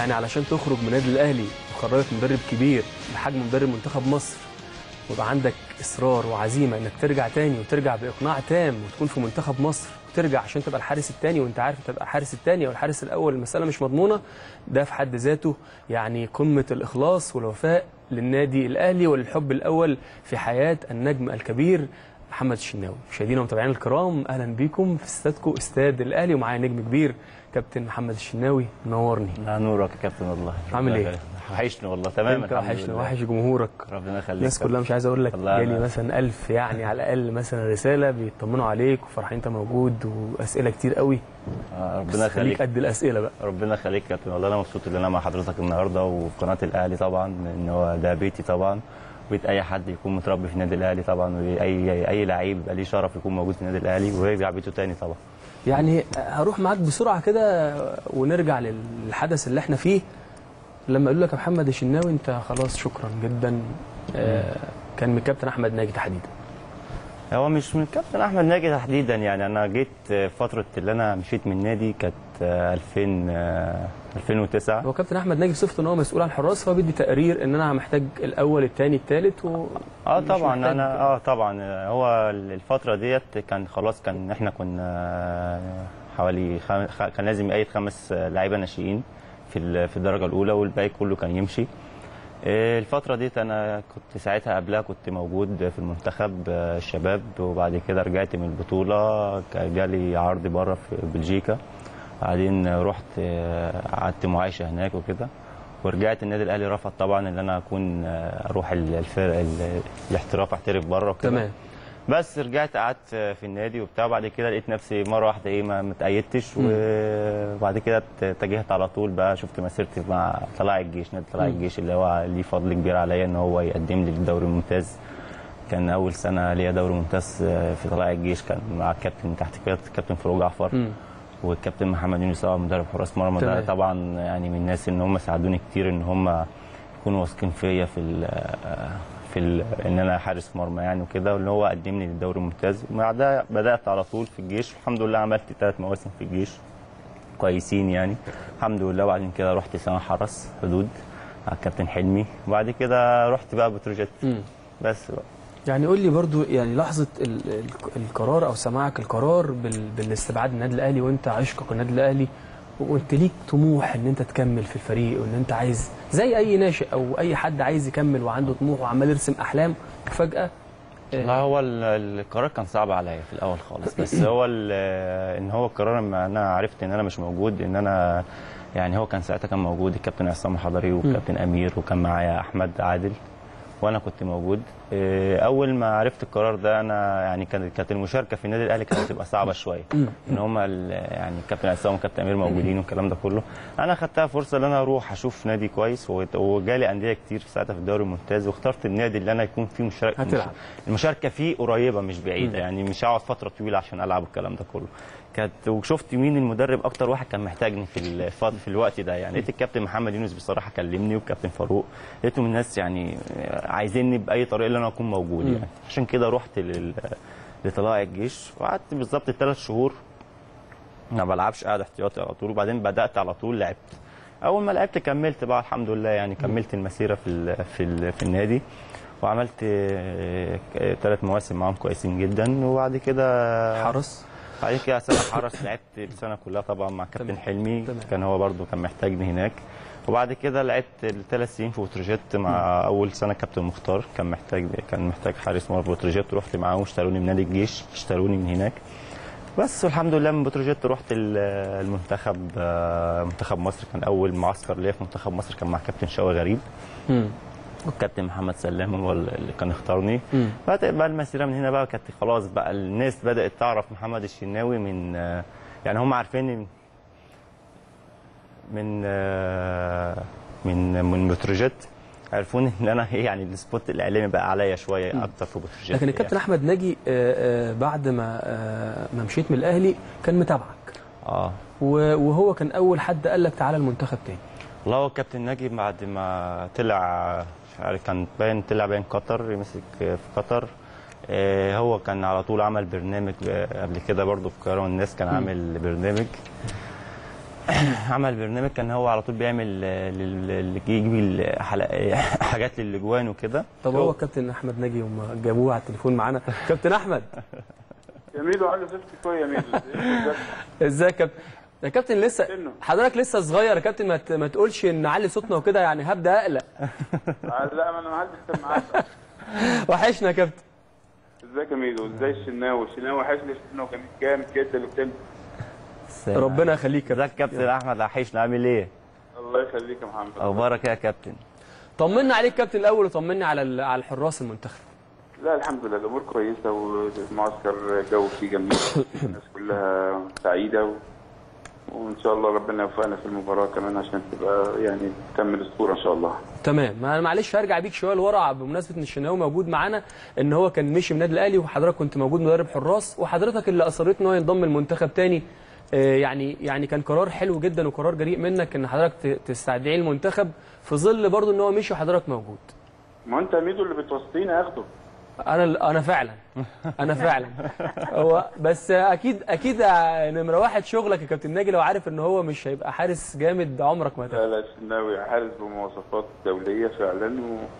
يعني علشان تخرج من النادي الاهلي وخرجت مدرب كبير بحجم مدرب منتخب مصر، ويبقى عندك اصرار وعزيمه انك ترجع تاني وترجع باقناع تام وتكون في منتخب مصر وترجع عشان تبقى الحارس الثاني، وانت عارف تبقى الحارس الثاني او الحارس الاول المساله مش مضمونه، ده في حد ذاته يعني قمه الاخلاص والوفاء للنادي الاهلي وللحب الاول في حياه النجم الكبير محمد الشناوي. مشاهدينا ومتابعينا الكرام، اهلا بيكم في استادكم استاد الاهلي، ومعايا نجم كبير كابتن محمد الشناوي. منورني. لا نورك يا كابتن والله. عامل ايه؟ وحشني والله. تمام انت وحشنا، وحش جمهورك. ربنا يخليك. الناس كلها مش عايز اقول لك جالي مثلا 1000 يعني على الاقل مثلا رساله بيطمنوا عليك وفرحين انت موجود، واسئله كتير قوي. ربنا يخليك. قد الاسئله بقى. ربنا يخليك يا كابتن والله. انا مبسوط ان انا مع حضرتك النهارده وفي قناه الاهلي طبعا، ان هو ده بيتي طبعا، بيت اي حد يكون متربي في النادي الاهلي طبعا، واي لعيب يبقى ليه شرف يكون موجود في النادي الاهلي ويرجع بيته تاني طبعا. يعني هروح معاك بسرعه كده ونرجع للحدث اللي احنا فيه. لما قالوا لك يا محمد الشناوي انت خلاص شكرا جدا، كان من الكابتن احمد ناجي تحديدا. هو مش من الكابتن احمد ناجي تحديدا، يعني انا جيت فتره اللي انا مشيت من النادي كانت 2009. هو كابتن احمد ناجي بصفته ان هو مسؤول عن الحراس، فهو بيدي تقرير ان انا محتاج الاول الثاني الثالث طبعا انا طبعا هو الفتره ديت كان خلاص، كان احنا كنا حوالي كان لازم يقيد 5 لعيبه ناشئين في الدرجه الاولى، والباقي كله كان يمشي. الفتره ديت انا كنت ساعتها قبلها كنت موجود في المنتخب الشباب، وبعد كده رجعت من البطوله جالي عرض بره في بلجيكا، بعدين رحت قعدت معايشه هناك وكده، ورجعت النادي الاهلي رفض طبعا ان انا اروح الاحتراف، احترف بره وكده. تمام. بس رجعت قعدت في النادي وبتاع، بعد كده لقيت نفسي مره واحده ما متأيدتش، وبعد كده اتجهت على طول بقى، شفت مسيرتي مع طلائع الجيش، نادي طلائع الجيش اللي هو ليه فضل كبير عليا ان هو يقدم لي الدوري الممتاز. كان اول سنه ليا دوري ممتاز في طلائع الجيش، كان مع الكابتن تحت كده الكابتن فاروق جعفر والكابتن محمد يونس مدرب حراس مرمى. ده طبعا يعني من الناس ان هم ساعدوني كتير ان هم يكونوا واثقين فيا ان انا حارس مرمى يعني وكده، واللي هو قدم لي الدوري الممتاز. وبعدها بدات على طول في الجيش، الحمد لله عملت 3 مواسم في الجيش كويسين يعني الحمد لله. وبعدين كده رحت سنه حرس حدود على الكابتن حلمي، وبعد كده رحت بقى بتروجيت. بس بقى يعني قول لي برضو، يعني لحظه القرار او سماعك القرار بالاستبعاد من النادي الاهلي، وانت عشقك النادي الاهلي، وانت ليك طموح ان انت تكمل في الفريق، وان انت عايز زي اي ناشئ او اي حد عايز يكمل وعنده طموح وعمال يرسم احلام، وفجاه لا هو القرار كان صعب عليا في الاول خالص، بس هو ان هو القرار لما انا عرفت ان انا مش موجود، ان انا يعني هو كان ساعتها كان موجود الكابتن عصام حضري والكابتن امير، وكان معايا احمد عادل وانا كنت موجود. اول ما عرفت القرار ده انا يعني كانت المشاركه في النادي الاهلي كانت هتبقى صعبه شويه، ان هم يعني الكابتن عصام والكابتن امير موجودين والكلام ده كله. انا خدتها فرصه ان انا اروح اشوف نادي كويس، وجالي انديه كتير ساعتها في الدوري الممتاز، واخترت النادي اللي انا يكون فيه المشاركه فيه قريبه مش بعيده، يعني مش هقعد فتره طويله عشان العب الكلام ده كله. وشفت مين المدرب اكتر واحد كان محتاجني في الوقت ده، يعني لقيت الكابتن محمد يونس بصراحه كلمني، والكابتن فاروق، لقيتهم الناس يعني عايزيني باي طريقه ان انا اكون موجود يعني. عشان كده رحت لطلائع الجيش، وقعدت بالظبط 3 شهور ما بلعبش، قاعد احتياطي على طول، وبعدين بدات على طول لعبت. اول ما لعبت كملت بقى الحمد لله، يعني كملت المسيره في النادي، وعملت 3 مواسم معاهم كويسين جدا. وبعد كده حرس، بعد كده سنه حرس لعبت السنه كلها طبعا مع كابتن حلمي. كان هو برده كان محتاجني هناك. وبعد كده لعبت 3 سنين في بتروجيت مع اول سنه كابتن مختار، كان محتاج حارس مرمى في بتروجيت، رحت معاهم اشتروني من نادي الجيش، اشتروني من هناك بس. والحمد لله من بتروجيت رحت المنتخب، منتخب مصر. كان اول معسكر ليا في منتخب مصر كان مع كابتن شوقي غريب والكابتن محمد سلام هو اللي كان اختارني. بدأت بقى المسيره من هنا بقى، كانت خلاص بقى الناس بدات تعرف محمد الشناوي من يعني هم عارفين من بتروجيت، عرفوني ان انا يعني السبوت الاعلامي بقى عليا شويه اكتر في بتروجيت. لكن الكابتن احمد ناجي بعد ما مشيت من الاهلي كان متابعك، وهو كان اول حد قال لك تعالى المنتخب تاني. والله هو الكابتن ناجي بعد ما طلع مش عارف كان طلع باين قطر، يمسك في قطر. هو كان على طول عمل برنامج قبل كده برضه في القاهره والناس، كان عامل برنامج. عمل برنامج كان هو على طول بيعمل يجيب حاجات للاجوان وكده. طب هو كابتن احمد ناجي هم جابوه على التليفون معانا. كابتن احمد يا ميدو علي زفتي كويس يا ميدو. ازيك يا كابتن؟ يا كابتن لسه حضرتك لسه صغير يا كابتن، ما تقولش ان نعلي صوتنا وكده يعني هبدا اقلق. لا ما انا ما حدش سمعك. وحشنا يا كابتن. ازيك يا ميدو؟ ازاي الشناوي وحشني. الشناوي كان جامد جدا اللي ربنا يخليك يا كابتن احمد. وحشنا، عامل ايه؟ الله يخليك يا محمد. اخبارك ايه يا كابتن؟ طمنا عليك كابتن الاول، وطمني على الحراس المنتخب. لا الحمد لله الامور كويسه، والمعسكر جو فيه جميل. الناس كلها سعيده وان شاء الله ربنا يوفقنا في المباراه كمان عشان تبقى يعني تكمل الصوره ان شاء الله. تمام. ما انا معلش هرجع بيك شويه لورا بمناسبه ان الشناوي موجود معانا، ان هو كان مشي من النادي الاهلي وحضرتك كنت موجود مدرب حراس، وحضرتك اللي اصريت ان هو ينضم المنتخب تاني. يعني كان قرار حلو جدا وقرار جريء منك ان حضرتك تستدعيه المنتخب في ظل برضه ان هو مشي وحضرتك موجود. ما انت ميدو اللي بتوصيني اخده. انا فعلا هو بس اكيد نمره واحد شغلك يا كابتن ناجي، لو عارف ان هو مش هيبقى حارس جامد عمرك ما لا الشناوي حارس بمواصفات دوليه فعلا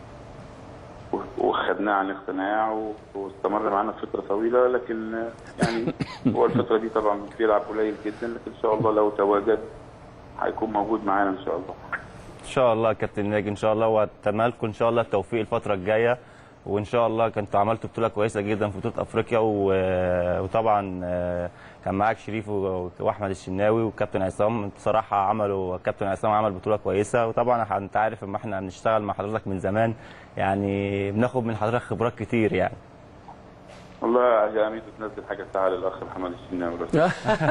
وخدناه عن اقتناع واستمر معانا فتره طويله، لكن يعني هو الفتره دي طبعا بيلعب قليل جدا، لكن ان شاء الله لو تواجد هيكون موجود معانا ان شاء الله. ان شاء الله يا كابتن ناجي، ان شاء الله، واتمنى لكم ان شاء الله التوفيق الفتره الجايه، وان شاء الله كنتوا عملتوا بطوله كويسه جدا في بطوله افريقيا، وطبعا كان معاك شريف واحمد الشناوي وكابتن عصام. بصراحه كابتن عصام عمل بطوله كويسه، وطبعا انت عارف ان احنا بنشتغل مع حضرتك من زمان، يعني بناخد من حضرتك خبرات كتير يعني. والله يا عميد تنزل حاجه ساعه للاخ محمد الشناوي بس.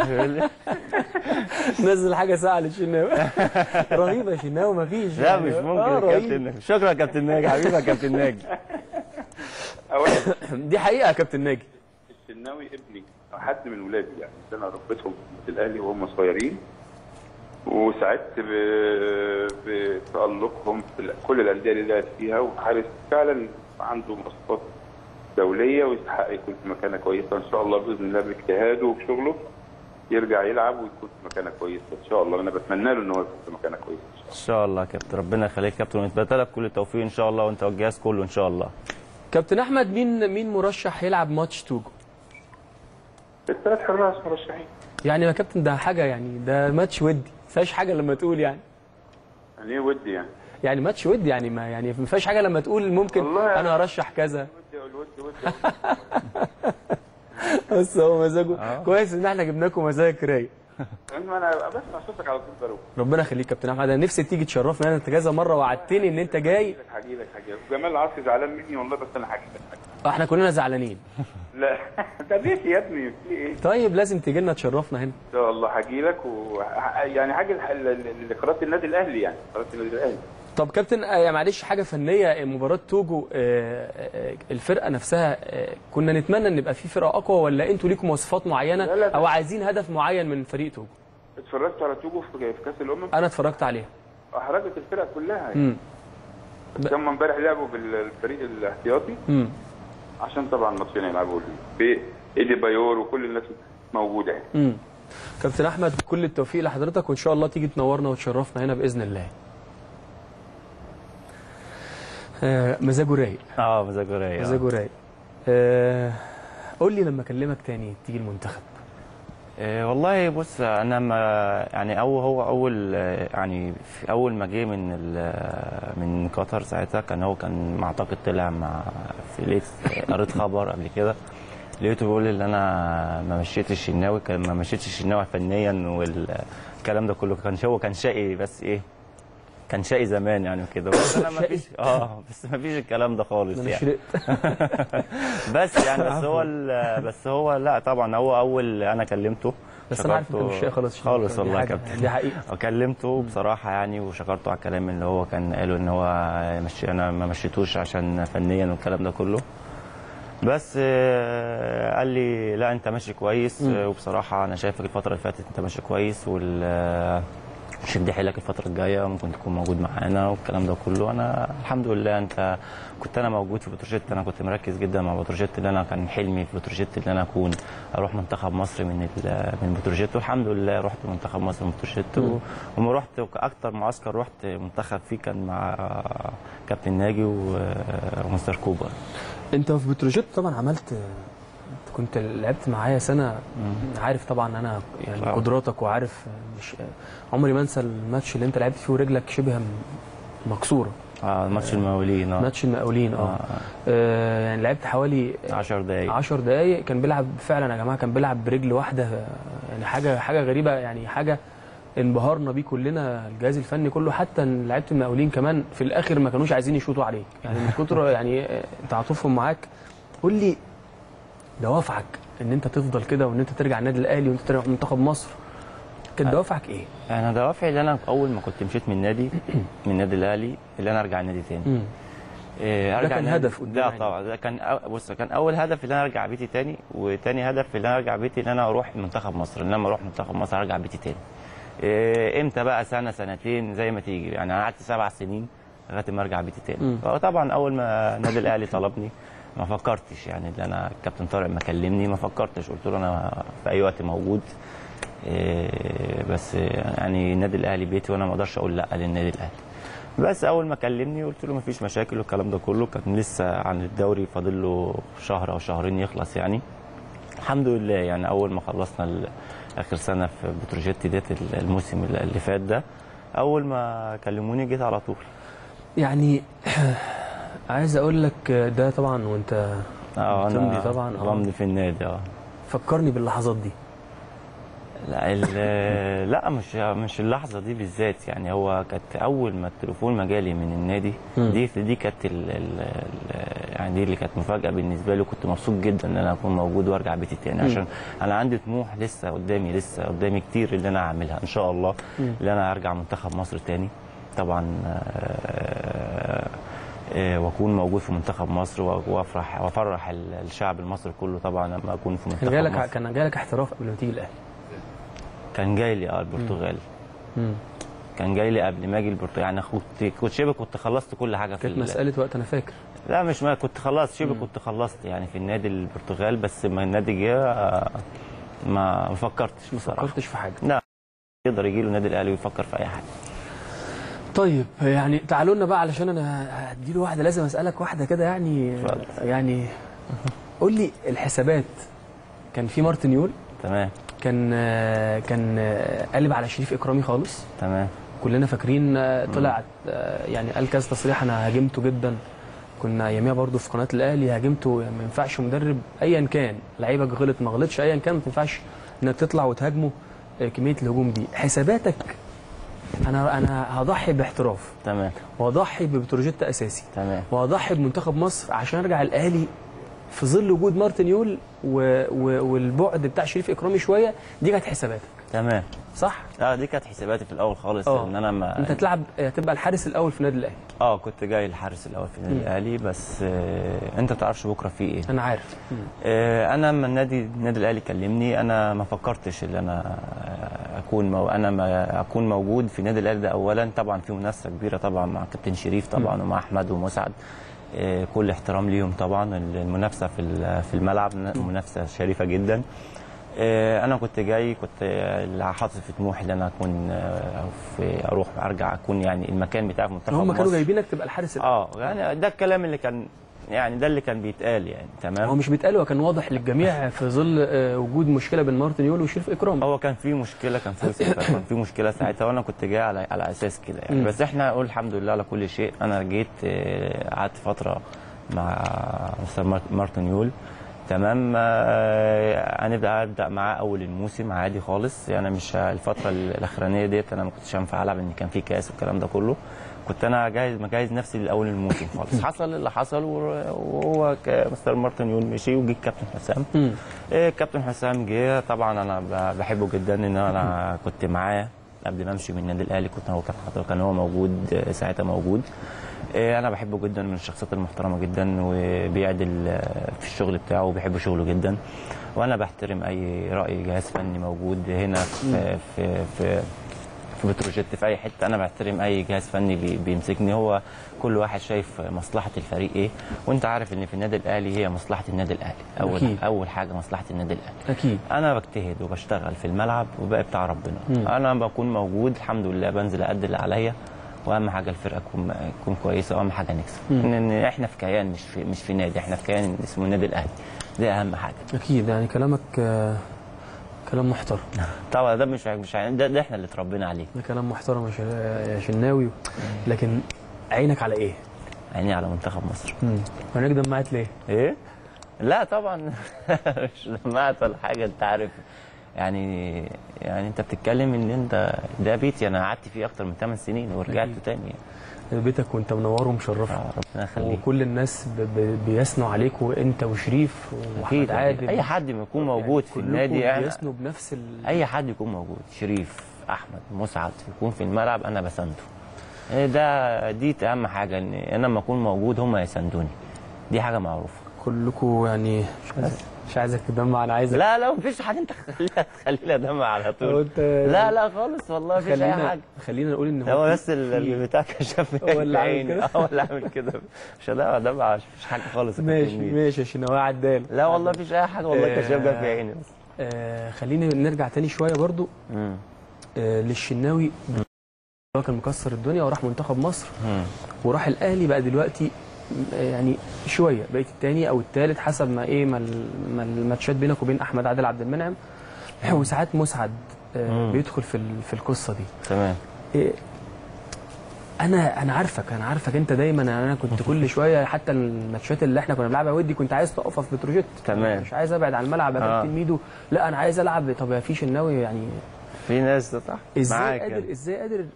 نزل حاجه ساعه للشناوي. رهيبه يا شناوي مفيش. لا مش ممكن يا كابتن. شكرا يا كابتن ناجي، حبيبي يا كابتن ناجي. دي حقيقه يا كابتن ناجي. الشناوي ابني حد من ولادي، يعني انا ربيتهم في الاهلي وهم صغيرين، وسعدت بتألقهم في كل الانديه اللي لعب فيها، وحارس فعلا عنده مواصفات دوليه ويستحق يكون في مكانه كويسه ان شاء الله باذن الله، باجتهاده وبشغله يرجع يلعب ويكون في مكانه كويسه ان شاء الله. انا بتمنى له ان هو يكون في مكانه كويسه ان شاء الله يا كابتن. ربنا يخليك يا كابتن، ونتمنى لك كل التوفيق ان شاء الله، وانت والجهاز كله ان شاء الله. كابتن احمد، مين مرشح يلعب ماتش توجو؟ الثلاث حراس مرشحين. يعني يا كابتن ده حاجه، يعني ده ماتش ودي، ما فيهاش حاجه لما تقول يعني ايه ودي يعني ماتش ودي، يعني ما فيهاش حاجه لما تقول ممكن انا ارشح كذا. ودي بس هو مزاجه كويس ان احنا جبنا لكم مزاجك رايق. انا بسمع صوتك على طول بروح. ربنا يخليك كابتن احمد، انا نفسي تيجي تشرفنا. انت كذا مره وعدتني ان انت جاي. هجيلك جمال العاصي زعلان مني والله، بس انا هجيلك. احنا كلنا زعلانين. لا ده ليه يا ابني؟ في ايه؟ طيب لازم تيجي لنا تشرفنا هنا. ان شاء الله هجيلك، يعني هاجي لقناه النادي الاهلي، يعني قناه النادي الاهلي. طب كابتن معلش حاجه فنيه، مباراه توجو الفرقه نفسها كنا نتمنى ان يبقى في فرقه اقوى، ولا انتوا ليكم مواصفات معينه او عايزين هدف معين من فريق توجو؟ اتفرجت على توجو في كاس الامم؟ انا اتفرجت عليها. احرجت الفرق كلها يعني. هم امبارح لعبوا بالفريق الاحتياطي عشان طبعا ماتشين يلعبوا بايدي بايور وكل الناس موجوده يعني. كابتن احمد كل التوفيق لحضرتك، وان شاء الله تيجي تنورنا وتشرفنا هنا باذن الله. مزاجه رايق. مزاجه رايق. مزاجه رايق. قول لي لما اكلمك تاني تيجي المنتخب. والله بص، انا ما يعني اول يعني في اول ما جه من قطر ساعتها، كان اعتقد طلع في قريت خبر قبل كده، لقيته بيقول ان انا ما مشيتش الشناوي فنيا، والكلام ده كله كان شقي، بس ايه كان شقي زمان يعني وكده، بس انا ما فيش بس ما فيش الكلام ده خالص يعني. بس يعني بس هو لا طبعا هو اول انا كلمته، بس انا عارف انت مش شقي خالص والله يا كابتن، دي حقيقه. كلمته بصراحه يعني، وشكرته على الكلام اللي هو كان قاله، ان هو انا ما مشيتوش عشان فنيا والكلام ده كله، بس قال لي لا انت ماشي كويس، وبصراحه انا شايفك الفتره اللي فاتت انت ماشي كويس، شد حيلك الفتره الجايه ممكن تكون موجود معانا والكلام ده كله. انا الحمد لله انت كنت انا موجود في بتروجيت، انا كنت مركز جدا مع بتروجيت، اللي انا كان حلمي في بتروجيت اللي انا اكون اروح منتخب مصر من بتروجيت، والحمد لله رحت منتخب مصر من بتروجيت. وما رحت اكتر معسكر رحت منتخب فيه كان مع كابتن ناجي ومستر كوبر. انت في بتروجيت طبعا عملت، كنت لعبت معايا سنه، عارف طبعا انا يعني قدراتك، وعارف مش عمري ما انسى الماتش اللي انت لعبت فيه ورجلك شبه مكسوره. ماتش المقاولين. ماتش المقاولين. يعني لعبت حوالي 10 دقايق. 10 دقايق. كان بيلعب فعلا يا جماعه، كان بيلعب برجل واحده، يعني حاجه غريبه، يعني حاجه انبهرنا بيه كلنا الجهاز الفني كله. حتى لعيبه المقاولين كمان في الاخر ما كانوش عايزين يشوطوا عليك، يعني من كتر يعني تعاطفهم معاك. قول لي دوافعك ان انت تفضل كده، وان انت ترجع النادي الاهلي، وانت ترجع منتخب مصر، كانت دوافعك ايه؟ انا دوافعي اللي انا اول ما كنت مشيت من النادي الاهلي اللي انا ارجع النادي تاني. ده كان هدف قدام. لا طبعا ده كان بص، كان اول هدف اللي انا ارجع بيتي تاني، وتاني هدف اللي انا ارجع بيتي ان انا اروح منتخب مصر. لما اروح منتخب مصر ارجع بيتي تاني. امتى بقى؟ سنه سنتين زي ما تيجي، يعني انا قعدت 7 سنين لغايه ما ارجع بيتي تاني. فطبعا اول ما النادي الاهلي طلبني ما فكرتش، يعني اللي انا الكابتن طارق ما كلمني ما فكرتش، قلت له انا في اي وقت موجود. بس يعني النادي الاهلي بيتي وانا ما اقدرش اقول لا للنادي الاهلي. بس اول ما كلمني قلت له ما فيش مشاكل والكلام ده كله. كان لسه عن الدوري فاضل له شهر او شهرين يخلص يعني. الحمد لله يعني اول ما خلصنا اخر سنه في بتروجيت ديت الموسم اللي فات ده، اول ما كلموني جيت على طول. يعني عايز اقول لك ده طبعا وانت تمضي طبعا بمضي في النادي. فكرني باللحظات دي. لا مش اللحظه دي بالذات، يعني هو كانت اول ما التليفون ما جالي من النادي دي كانت يعني دي اللي كانت مفاجاه بالنسبه لي. كنت مبسوط جدا ان انا اكون موجود وارجع بيتي تاني، عشان انا عندي طموح لسه قدامي كتير اللي انا هعملها ان شاء الله. اللي انا ارجع منتخب مصر تاني طبعا، واكون موجود في منتخب مصر وافرح الشعب المصري كله طبعا لما اكون في منتخب مصر. كان جالك احتراف قبل ما تيجي الاهلي؟ كان جاي لي البرتغال. كان جاي لي قبل ما اجي البرتغال، يعني كنت خلصت كل حاجه في كانت مساله وقت انا فاكر. لا مش ما كنت خلصت كنت خلصت يعني في النادي البرتغال، بس ما النادي جه ما فكرتش بصراحه. ما فكرتش في حاجه؟ لا، يقدر يجي له النادي الاهلي ويفكر في اي حاجه. طيب يعني تعالوا لنا بقى، علشان انا هديله واحده، لازم اسالك واحده كده يعني. يعني قول لي الحسابات. كان في مارتن يول، تمام، كان قلب على شريف اكرامي خالص، تمام، كلنا فاكرين. طلع يعني قال كذا تصريح انا هاجمته جدا، كنا اياميها برضو في قناه الاهلي هاجمته. يعني ما ينفعش مدرب ايا كان، لعيبك غلط ما غلطش ايا كان، ما ينفعش انك تطلع وتهاجمه كميه الهجوم دي. حساباتك انا هضحي باحتراف، تمام، وهضحي ببتروجيت اساسي، تمام، وهضحي بمنتخب مصر عشان ارجع الاهلي في ظل وجود مارتن يول والبعد بتاع شريف اكرامي شويه. دي كانت حساباتك، تمام، صح؟ دي كانت حساباتي في الاول خالص. ان انا انت تبقى الحارس الاول في النادي الاهلي. كنت جاي الحارس الاول في النادي الاهلي، بس انت ما تعرفش بكره في ايه. انا عارف. انا لما النادي الاهلي كلمني انا ما فكرتش ان انا اكون موجود في النادي الاهلي. ده اولا طبعا في منافسه كبيره طبعا مع كابتن شريف طبعا ومع احمد ومسعد، كل احترام ليهم طبعا. المنافسه في الملعب منافسه شريفه جدا. انا كنت جاي، كنت حاطط في طموحي ان انا اكون اروح ارجع اكون يعني المكان بتاعي في منتخب مصر. هم كانوا جايبينك تبقى الحارس يعني ده الكلام اللي كان، يعني ده اللي كان بيتقال يعني. تمام، هو مش بيتقال، هو كان واضح للجميع في ظل وجود مشكله بين مارتن يول وشريف اكرامي. هو كان في مشكله، كان في مشكله ساعتها، وانا كنت جاي على اساس كده يعني. بس احنا نقول الحمد لله على كل شيء. انا جيت قعدت فتره مع مستر مارتن يول، تمام. ابدا معاه اول الموسم عادي خالص يعني. مش الفتره الاخرانيه ديت انا ما كنتش هينفع العب ان كان في كاس والكلام ده كله. كنت انا مجهز نفسي لاول الموسم خالص. حصل اللي حصل، وهو مستر مارتن يول مشي وجي الكابتن حسام. الكابتن حسام جه، طبعا انا بحبه جدا. ان انا كنت معاه قبل ما امشي من النادي الاهلي، كان هو موجود ساعتها موجود. انا بحبه جدا، من الشخصيات المحترمه جدا، وبيعدل في الشغل بتاعه وبيحب شغله جدا. وانا بحترم اي راي جهاز فني موجود هنا في في بتروجيت في اي حته، انا بحترم اي جهاز فني بيمسكني. هو كل واحد شايف مصلحه الفريق ايه، وانت عارف ان في النادي الاهلي هي مصلحه النادي الاهلي اول حاجه مصلحه النادي الاهلي. اكيد انا بجتهد وبشتغل في الملعب وبقى بتاع ربنا. انا بكون موجود الحمد لله، بنزل أدي اللي عليا، واهم حاجه الفرقه تكون كويسه، واهم حاجه نكسب. ان احنا في كيان مش في نادي، احنا في كيان اسمه النادي الاهلي، دي اهم حاجه. اكيد يعني كلامك كلام محترم. طبعا ده مش ده احنا اللي اتربينا عليه. ده كلام محترم يا شناوي. لكن عينك على ايه؟ عيني على منتخب مصر. عينك دمعت ليه؟ ايه؟ لا طبعا مش دمعت ولا حاجه، انت عارف يعني انت بتتكلم ان انت ده بيتي، انا قعدت فيه اكتر من 8 سنين ورجعت تاني يعني. بيتك وانت منور ومشرف. ربنا يخليك. وكل الناس بيثنوا عليك، وانت وشريف واحمد عادل، اي حد يكون موجود في النادي يعني بيثنوا بنفس اي حد يكون موجود، شريف، احمد، مسعد، يكون في الملعب انا بسنده. دي اهم حاجه، ان انا لما اكون موجود هم يساندوني، دي حاجه معروفه. كلكم يعني مش عايزك تدمع، انا عايزك. لا مفيش حاجه، انت خلينا ادمع على طول. لا خالص والله مفيش اي حاجه. خلينا نقول ان هو بس اللي بتاع كشف هو اللي عامل كده. هو اللي عامل كده، مش هدمع، مفيش حاجه خالص. ماشي يا شناوي عدال. لا والله مفيش اي حاجه والله، كشف جاب في عيني بس. خلينا نرجع تاني شويه برضو للشناوي. هو كان مكسر الدنيا وراح منتخب مصر وراح الاهلي، بقى دلوقتي يعني شويه بقيت الثاني او الثالث حسب ما ما الماتشات بينك وبين احمد عادل عبد المنعم. وساعات مسعد بيدخل في القصه دي. تمام. انا عارفك انت دايما. انا كنت كل شويه، حتى الماتشات اللي احنا كنا بنلعبها ودي كنت عايز تقفها في بتروجيت. تمام. مش عايز ابعد عن الملعب يا كابتن ميدو، لا انا عايز العب. طب ما فيش الناوي يعني، في ناس صح ازاي قادر يعني. ازاي قادر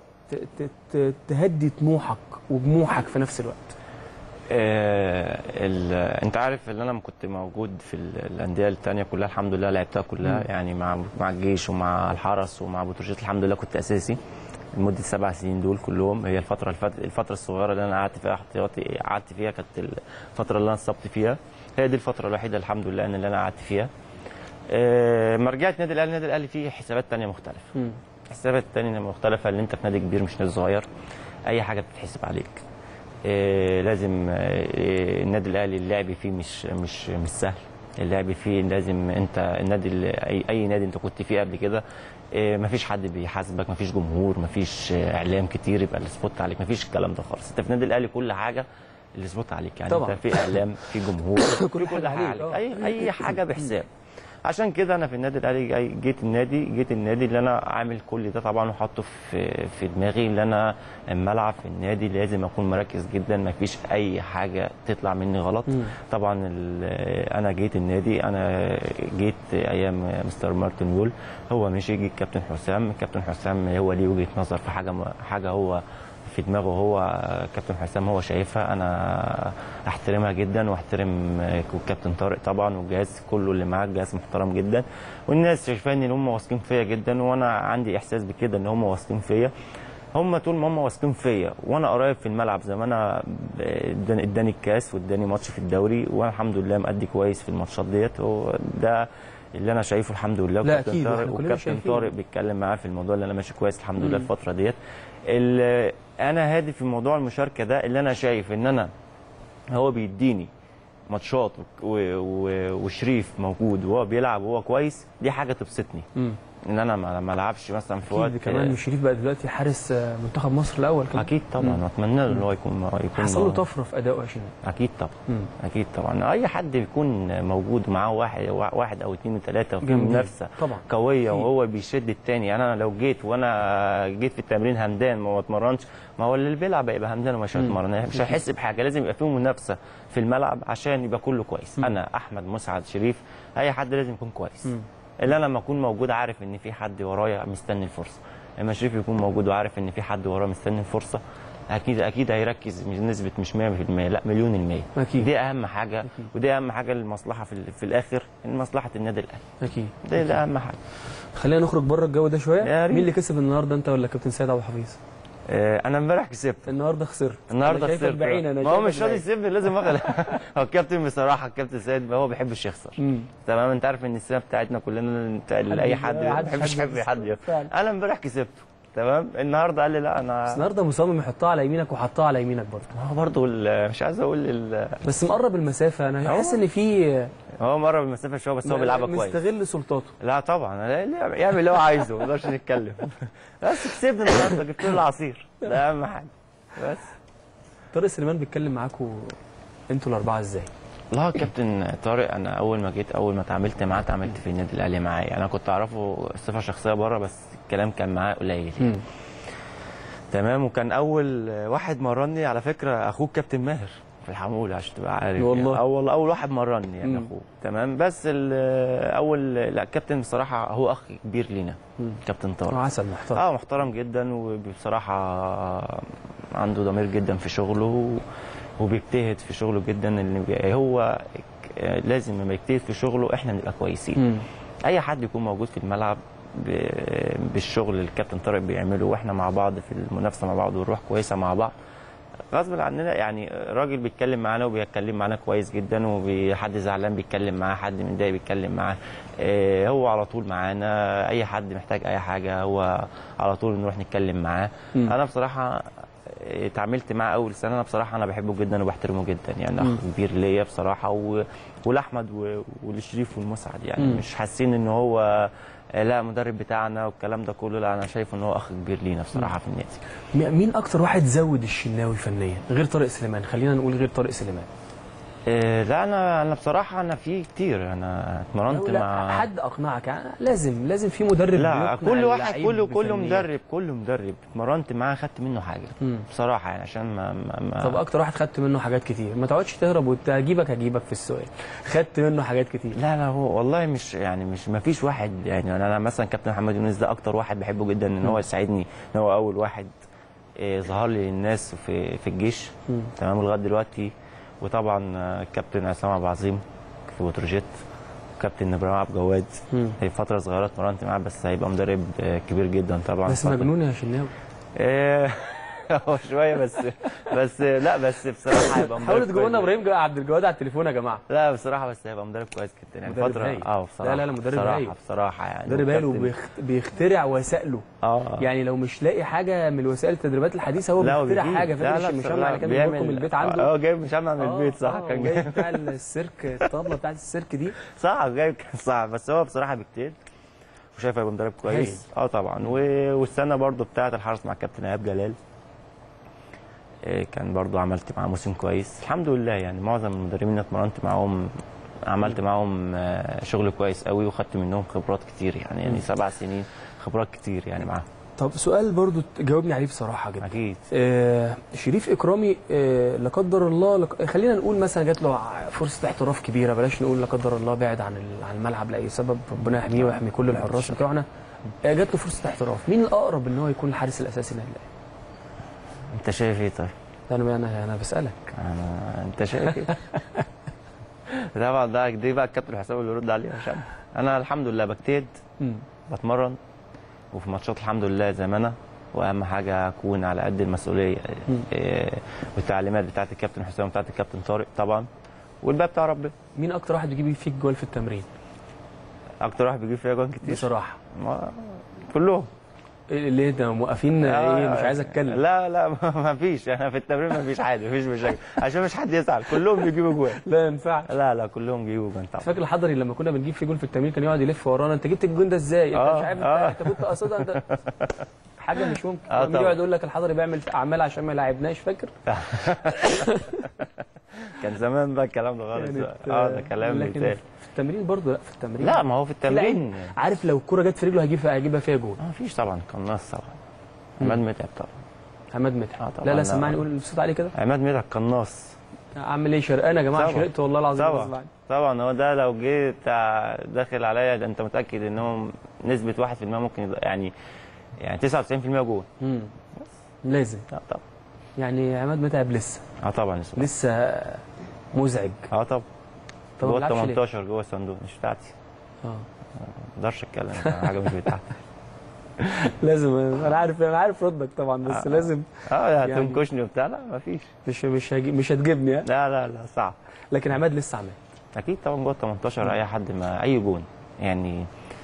تهدي طموحك وجموحك في نفس الوقت؟ انت عارف ان انا كنت موجود في الانديه الثانيه كلها الحمد لله، لعبتها كلها يعني مع الجيش ومع الحرس ومع بتروجيت الحمد لله، كنت اساسي لمده 7 سنين دول كلهم. هي الفتره الصغيره اللي انا قعدت فيها احتياطي، قعدت فيها كانت الفتره اللي انا اتصبت فيها، هي دي الفتره الوحيده الحمد لله اللي انا قعدت فيها. ما رجعت النادي الاهلي فيه حسابات ثانيه مختلفه. الحسابات الثانيه مختلفه، اللي انت في نادي كبير مش نادي صغير، اي حاجه بتتحسب عليك. لازم النادي الاهلي اللعب فيه مش سهل، اللعب فيه لازم انت النادي اي نادي انت كنت فيه قبل كده مفيش حد بيحاسبك، مفيش جمهور، مفيش اعلام كتير يبقى السبوت عليك، مفيش الكلام ده خالص. انت في النادي الاهلي كل حاجه السبوت عليك يعني طبعا. انت في اعلام، في جمهور، كل حاجه عليك، اي حاجه بحساب. عشان كده انا في النادي الاهلي جيت النادي اللي انا عامل كل ده طبعا وحاطه في دماغي، اللي انا لما العب في النادي لازم اكون مركز جدا، ما فيش اي حاجه تطلع مني غلط. طبعا انا جيت النادي، انا جيت ايام مستر مارتن وول، هو مشي، جه الكابتن حسام هو ليه وجهه نظر في حاجه هو في دماغه، هو كابتن حسام هو شايفها، انا احترمها جدا واحترم كابتن طارق طبعا والجهاز كله اللي معاه، جهاز محترم جدا، والناس شايفاني ان هم واثقين فيا جدا، وانا عندي احساس بكده ان هم واثقين فيا. هم طول ما هم واثقين فيا وانا قريب في الملعب، زي ما انا اداني الكاس واداني ماتش في الدوري، وانا الحمد لله مأدي كويس في الماتشات ديت، وده اللي انا شايفه الحمد لله. وكابتن طارق بيتكلم معاه في الموضوع اللي انا ماشي كويس الحمد لله الفتره ديت. انا هادي في موضوع المشاركه ده، اللي انا شايف ان انا هو بيديني ماتشات وشريف موجود وهو بيلعب وهو كويس، دي حاجه تبسطني. ان انا ما العبش مثلا في وقت. كمان شريف بقى دلوقتي حارس منتخب مصر الاول كمان. اكيد طبعا، اتمنى له ان هو يكون حصل له طفره في ادائه يا شريف. اكيد طبعا. اكيد طبعا، اي حد بيكون موجود ومعاه واحد او اثنين وثلاثه وفي منافسه قويه وهو بيشد الثاني. انا لو جيت في التمرين همدان ما اتمرنش، ما هو اللي بيلعب هيبقى همدان ومش هيتمرن، مش هيحس بحاجه. لازم يبقى فيه منافسه في الملعب عشان يبقى كله كويس. انا احمد، مسعد، شريف، اي حد لازم يكون كويس. الا لما اكون موجود عارف ان في حد ورايا مستني الفرصه. لما شريف يكون موجود وعارف ان في حد وراه مستني الفرصه، اكيد هيركز بنسبه مش 100%، لا مليون المية. أكيد. دي اهم حاجه. أكيد. ودي اهم حاجه للمصلحه في الاخر، مصلحه النادي الاهلي. اكيد. ده اهم حاجه. خلينا نخرج بره الجو ده شويه. مين اللي كسب النهارده، انت ولا كابتن سيد عبد الحفيظ؟ انا امبارح كسبت، النهارده خسرت. النهارده خسرت. ما هو مش راضي يسيبني، لازم اغلب. هو الكابتن بصراحه، الكابتن سيد هو ما بيحبش يخسر. تمام. انت عارف ان السنه بتاعتنا كلنا اي حد ما بيحبش حد يخسر. انا امبارح كسبته تمام. النهارده قال لي لا انا بس النهارده مصمم يحطها على يمينك وحطها على يمينك برضه. هو برضه مش عايز اقول بس مقرب المسافه، انا حاسس ان في هو مره بالمسافه شويه، بس هو بيلعبها كويس. مستغل سلطاته. لا طبعا يعمل اللي هو عايزه، ما نقدرش نتكلم. بس كسبنا النهارده، جبت له العصير، ده اهم حاجه. بس طارق سليمان بيتكلم معاكم انتوا الاربعه ازاي؟ لا كابتن طارق، انا اول ما اتعاملت معاه اتعاملت في النادي الاهلي معاه، يعني انا كنت اعرفه صفه شخصيه بره، بس الكلام كان معاه قليل. تمام. وكان اول واحد مرني على فكره اخوك كابتن ماهر في الحمول، عشان تبقى عارف. والله يعني والله اول واحد مرني يعني اخوه. تمام. بس لا الكابتن بصراحه هو اخ كبير لينا. كابتن طارق عسل محترم. محترم جدا، وبصراحه عنده ضمير جدا في شغله، وبيجتهد في شغله جدا. اللي هو لازم لما يجتهد في شغله احنا نبقى كويسين. اي حد يكون موجود في الملعب بالشغل اللي الكابتن طارق بيعمله، واحنا مع بعض في المنافسه مع بعض والروح كويسه مع بعض، غصب عننا. يعني راجل بيتكلم معانا وبيتكلم معانا كويس جدا، وحد زعلان بيتكلم معاه، حد متضايق بيتكلم معاه. هو على طول معانا، اي حد محتاج اي حاجه هو على طول نروح نتكلم معاه. انا بصراحه اتعاملت معاه اول سنه، انا بصراحه انا بحبه جدا وبحترمه جدا، يعني اخ كبير ليا بصراحه، ولاحمد ولشريف والمسعد، يعني مش حاسين ان هو لا مدرب بتاعنا والكلام ده كله. لا انا شايف ان هو اخ كبير لينا بصراحه في النادي. مين اكتر واحد زود الشناوي فنيا غير طارق سليمان؟ خلينا نقول غير طارق سليمان. لا انا بصراحه انا في كتير، انا اتمرنت مع حد اقنعك، يعني لازم في مدرب. لا كل واحد كله مدرب اتمرنت معاه خدت منه حاجه بصراحه، يعني عشان ما طب اكتر واحد خدت منه حاجات كتير، ما تقعدش تهرب هجيبك في السؤال. خدت منه حاجات كتير. لا هو والله مش ما فيش واحد، يعني انا مثلا كابتن محمد يونس ده اكتر واحد بحبه جدا، ان هو يساعدني، ان هو اول واحد ظهر لي للناس في الجيش. تمام لغايه دلوقتي. وطبعا الكابتن عصام عبد العظيم في بتروجيت، كابتن ابراهيم عبد الجواد. هي فتره صغيره اتمرنت معاه، بس هيبقى مدرب كبير جدا طبعا. بس مجنون يا شناوي. هو شويه بس لا بس بصراحه هيبقى مدرب. حاولوا تجيبوا لنا ابراهيم عبد الجواد على التليفون يا جماعه. لا بصراحه بس هيبقى مدرب كويس جدا، يعني فتره بصراحه. لا مدرب هايل بصراحه يعني مدرب هايل، وبيخترع وسائله. يعني لو مش لاقي حاجه من وسائل التدريبات الحديثه هو بيخترع حاجه. فاكر مش على كام يوم من البيت عنده. جايب مشمع من البيت صح. كان جايب بتاع السيرك، الطبله بتاعت السيرك دي صح، جايب كان صح. بس هو بصراحه بيجتهد وشايف هيبقى مدرب كويس. طبعا. والسنه برضو بتاعه الحرس مع الكابتن ايهاب جلال كان برضو عملت معاه موسم كويس الحمد لله. يعني معظم المدربين اللي اتمرنت معاهم عملت معاهم شغل كويس قوي، وخدت منهم خبرات كتير، يعني 7 سنين خبرات كتير يعني معاهم. طب سؤال برضو جاوبني عليه بصراحه جدا. اكيد. شريف اكرامي لا قدر الله، خلينا نقول مثلا جات له فرصه احتراف كبيره، بلاش نقول لا قدر الله بعد عن الملعب لاي سبب، ربنا يحميه ويحمي كل الحراس بتوعنا. جات له فرصه احتراف، مين الاقرب ان هو يكون الحارس الاساسي للنادي الاهلي؟ انت شايف ايه طيب؟ انا بسالك. انت شايف ايه؟ طبعا دي بقى الكابتن حسام اللي يرد عليها، عشان انا الحمد لله بجتهد بتمرن، وفي ماتشات الحمد لله زي ما انا، واهم حاجه اكون على قد المسؤوليه والتعليمات بتاعت الكابتن حسام وبتاعت الكابتن طارق طبعا، والباقي بتاع ربنا. مين اكتر واحد بيجيب فيك جول في التمرين؟ اكتر واحد بيجيب فيا جول كتير بصراحه كلهم. ليه ده موقفين؟ ايه مش عايز اتكلم. لا ما فيش، انا في التمرين ما فيش حاجه، ما فيش مشاكل، عشان مش حد يزعل، كلهم بيجيبوا جوان. لا ما ينفعش. لا كلهم بيجيبوا جوان طبعا. فاكر الحضري لما كنا بنجيب فيه جول في التمرين كان يقعد يلف ورانا، انت جبت الجون ده ازاي؟ انت مش عارف انت كنت قاصدها انت حاجه مش ممكن. يقعد يقول لك الحضري بيعمل اعمال عشان ما يلاعبناش، فاكر؟ كان زمان بقى الكلام ده غلط. ده كلام بيتقال في التمرين برضه. لا في التمرين، لا ما هو في التمرين عارف لو الكوره جت في رجله هيجيبها فيها جول. ما فيش طبعا. قناص طبعا. عماد متعب طبعا. عماد متعب. لا سمعني قول الصوت عليه كده. عماد متعب قناص. اعمل ايه؟ شرقان يا جماعه. شرقت والله العظيم. طبعا هو ده لو جيت داخل عليا ده انت متاكد ان هو نسبه 1% ممكن يعني 99% جول. لازم. طبعا. يعني عماد متعب لسه. طبعا لسه مزعج. طبعا. جوه 18 جوه الصندوق مش بتاعتي. ما اقدرش اتكلم حاجه مش بتاعتي. لازم. انا عارف ردك طبعا، بس لازم هتنكشني وبتاع. لا مفيش. مش هتجيبني. لا صعب. لكن عماد لسه عماد. اكيد طبعا جوه 18 اي حد ما اي جون يعني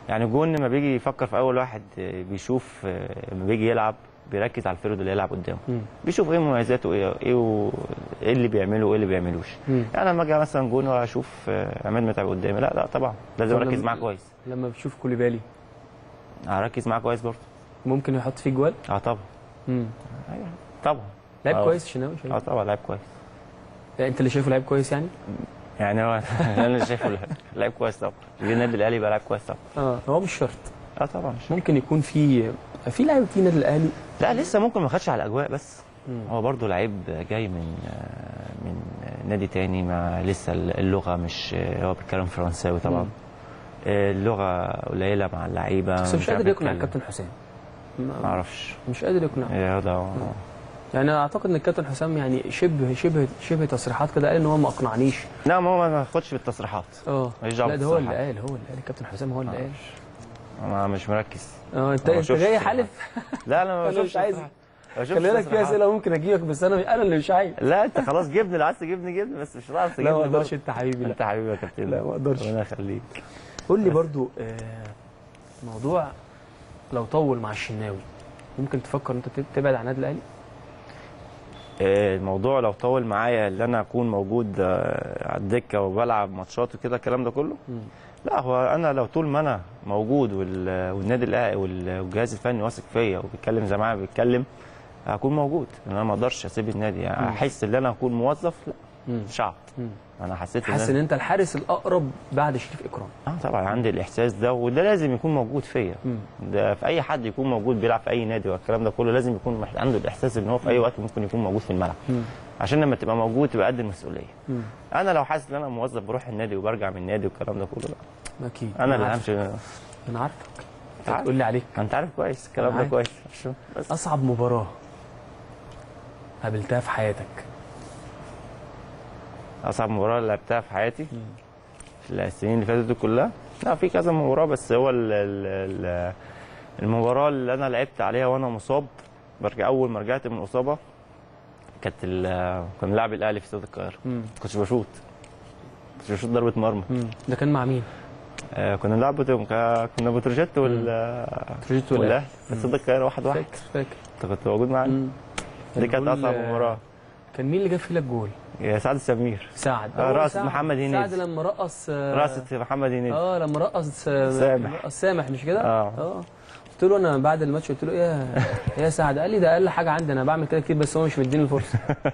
يعني جون لما بيجي يفكر في اول واحد بيشوف لما بيجي يلعب بيركز على الفرد اللي يلعب قدامه، بيشوف ايه مميزاته ايه اللي بيعمله وايه اللي بيعملوش. يعني لما اجي مثلا جون واشوف عماد متعب قدامي، لا طبعا لازم اركز معاه كويس. لما بتشوف كوليبالي هركز معاه كويس برضه. ممكن يحط فيه جوال؟ طبعا. ايوه طبعا. لعيب كويس الشناوي شايف؟ طبعا لعيب كويس. انت اللي شايفه لعيب كويس يعني؟ يعني هو انا اللي شايفه لعيب كويس طبعا. النادي الاهلي يبقى لعيب كويس طبعا. هو مش شرط. طبعا مش ممكن يكون في لعيب في النادي الاهلي، لا لسه ممكن ما خدش على الاجواء، بس هو برضه لعيب جاي من نادي تاني، ما لسه اللغه مش، هو بيتكلم فرنساوي طبعا. اللغه قليله مع اللعيبه، بس مش قادر يقنع الكابتن حسام. ما اعرفش، مش قادر يقنع. يعني اعتقد ان الكابتن حسام يعني شبه تصريحات كده قال ان هو ما اقنعنيش. لا ما هو ما خدش بالتصريحات. لا ده هو اللي قال، الكابتن حسام هو اللي قال. انا مش مركز. انت جاي حالف؟ لا انا مش عايز. خلي بالك في اسئله ممكن اجيبك، بس انا اللي مش عايز. لا انت خلاص جبني، لو عايز تجيبني بس مش هتعرف تجيبني. لا ما اقدرش، انت حبيبي. انت حبيبي يا كابتن. لا ما اقدرش. ربنا يخليك. قول لي برضو موضوع لو طول مع الشناوي ممكن تفكر انت تبعد عن النادي الاهلي؟ الموضوع لو طول معايا ان انا اكون موجود على الدكه وبلعب ماتشات وكده الكلام ده كله، لا هو انا لو طول ما انا موجود والنادي الاهلي والجهاز الفني واثق فيا وبيتكلم زي ما بيتكلم، هكون موجود. انا ما اقدرش اسيب النادي. يعني احس ان انا اكون موظف، لا مش هعرف. انا حاسس ان انت الحارس الاقرب بعد شريف اكرام. طبعا عندي الاحساس ده، وده لازم يكون موجود فيا. ده في اي حد يكون موجود بيلعب في اي نادي والكلام ده كله، لازم يكون عنده الاحساس ان هو في اي وقت ممكن يكون موجود في الملعب. عشان لما تبقى موجود تبقى قد المسؤوليه. انا لو حاسس ان انا موظف بروح النادي وبرجع من النادي والكلام ده كله، لا اكيد انا اللي همشي. انا عارفك، انت تقول لي عليك. انت عارف كويس الكلام ده كويس. بس اصعب مباراه قابلتها في حياتك؟ اصعب مباراه لعبتها في حياتي في السنين اللي فاتت كلها، لا في كذا مباراه، بس هو المباراه اللي انا لعبت عليها وانا مصاب، اول ما رجعت من الاصابه كان بنلعب الاهلي في استاد القاهره. ما كنتش بشوط ضربه مرمى. ده كان مع مين؟ كنا بنلعب كنا بتروجيت والاهلي في استاد القاهره 1-1. فاكر انت كنت موجود معانا. دي كانت اصعب مباراه. كان مين اللي جاب فيه لك جول؟ يا سعد السمير. رقصة محمد هنيدي. سعد لما رقص رقصة محمد هنيدي. لما رقص سامح مش كده؟ قلت له انا بعد الماتش قلت له يا سعد، قال لي ده اقل حاجه عندي، انا بعمل كده كتير بس هو مش مديني الفرصه.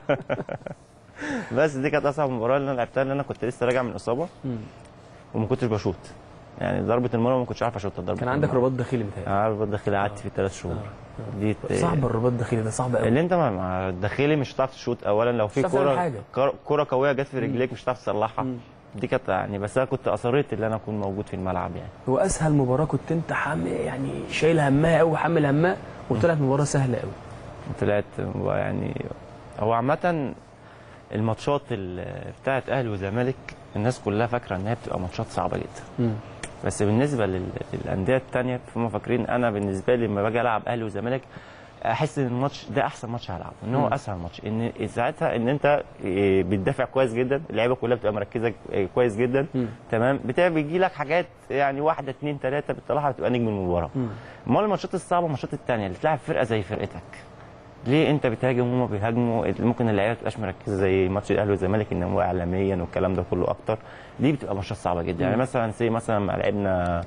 بس دي كانت اصعب مباراه اللي انا لعبتها، لان انا كنت لسه راجع من الاصابه وما كنتش بشوط. يعني ضربه المرمى ما كنتش عارف اشوطها. كان عندك رباط داخلي متهيألي. رباط داخلي قعدت فيه 3 شهور. دي صعب الرباط الداخلي ده، صعب قوي. اللي انت مع الداخلي مش هتعرف تشوط. اولا لو في كوره قويه جت في رجليك مش هتعرف تصلحها. دي كانت يعني، بس انا كنت اصريت ان انا اكون موجود في الملعب. يعني هو اسهل مباراه كنت انت يعني شايل همها قوي، حامل همها، وطلعت مباراه سهله قوي. طلعت يعني هو عامه الماتشات بتاعت اهلي وزمالك الناس كلها فاكره ان هي بتبقى ماتشات صعبه جدا. بس بالنسبه للانديه الثانيه فهم فاكرين. انا بالنسبه لي لما باجي العب اهلي وزمالك احس ان الماتش ده احسن ماتش هلعبه، ان هو اسهل ماتش، ان ساعتها ان انت بتدافع كويس جدا، اللعيبه كلها بتبقى مركزه كويس جدا. تمام. بيجي لك حاجات يعني 1 2 3 بتطلعها بتبقى نجم المباراه. امال الماتشات الصعبه الماتشات الثانيه اللي تلعب فرقه زي فرقتك، ليه انت بتهاجم وهم بيهاجموا؟ ممكن اللعيبه ما تبقاش مركزه زي ماتش الاهلي والزمالك ان هو اعلاميا والكلام ده كله اكتر. دي بتبقى ماتشات صعبه جدا. يعني مثلا لما لعبنا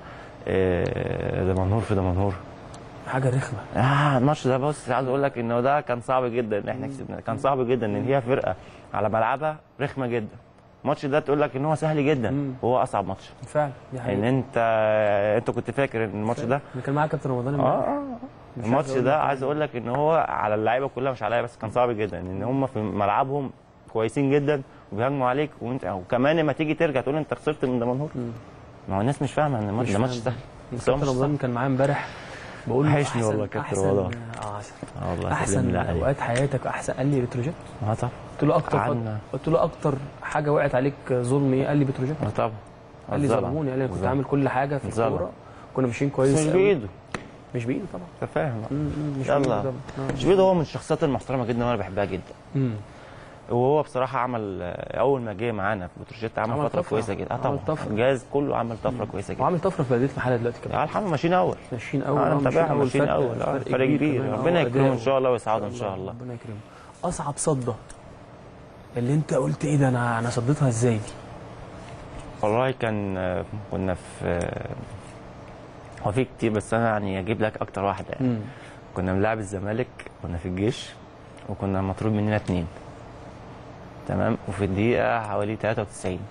دمنهور في دمنهور، حاجه رخمه. الماتش ده بص عايز اقول لك انه ده كان صعب جدا ان احنا كسبنا. كان صعب جدا ان هي فرقه على ملعبها رخمه جدا. الماتش ده تقول لك ان هو سهل جدا وهو اصعب ماتش فعلا. دي حقيقة. ان انت كنت فاكر ان الماتش ده كان معاك كابتن رمضان. الماتش ده عايز اقول لك ان هو على اللعيبه كلها مش عليا بس، كان صعب جدا ان هم في ملعبهم كويسين جدا وبيهاجموا عليك، وكمان لما تيجي ترجع تقول انت خسرت من دمنهور. ما هو الناس مش فاهمه ان ده ماتش سهل. كابتن رمضان كان معايا امبارح بقول له وحشني والله كابتن رمضان. والله احسن اوقات حياتك احسن. قال لي بتروجيت. طبعا. قلت له اكتر حاجه وقعت عليك ظلم ايه؟ قال لي بتروجيت. طبعا. قال لي ظلموني. قال لي كنت عامل كل حاجه في الكوره، كنا ماشيين كويس. مش بايده. مش بايده طبعا. انت فاهم. مش بايده. هو من الشخصيات المحترمه جدا وانا بحبها جدا. وهو بصراحه عمل اول ما جه معانا في بتروجيت عمل فتره كويسه جدا. طبعا الجهاز كله عمل طفره كويسه جدا، وعمل طفره في بلديه المحله دلوقتي كمان. الحمد لله ماشيين اول، انا متابعهم ماشيين اول، فرق كبير. ربنا يكرمه ان شاء الله ويسعده ان شاء الله. ربنا يكرمه. اصعب صده اللي انت قلت ايه ده، انا صديتها ازاي دي؟ والله كنا في هو في كتير، بس انا يعني اجيب لك اكتر واحده يعني. كنا بنلعب الزمالك، كنا في الجيش، وكنا مطرود مننا 2 تمام، وفي الدقيقه حوالي 93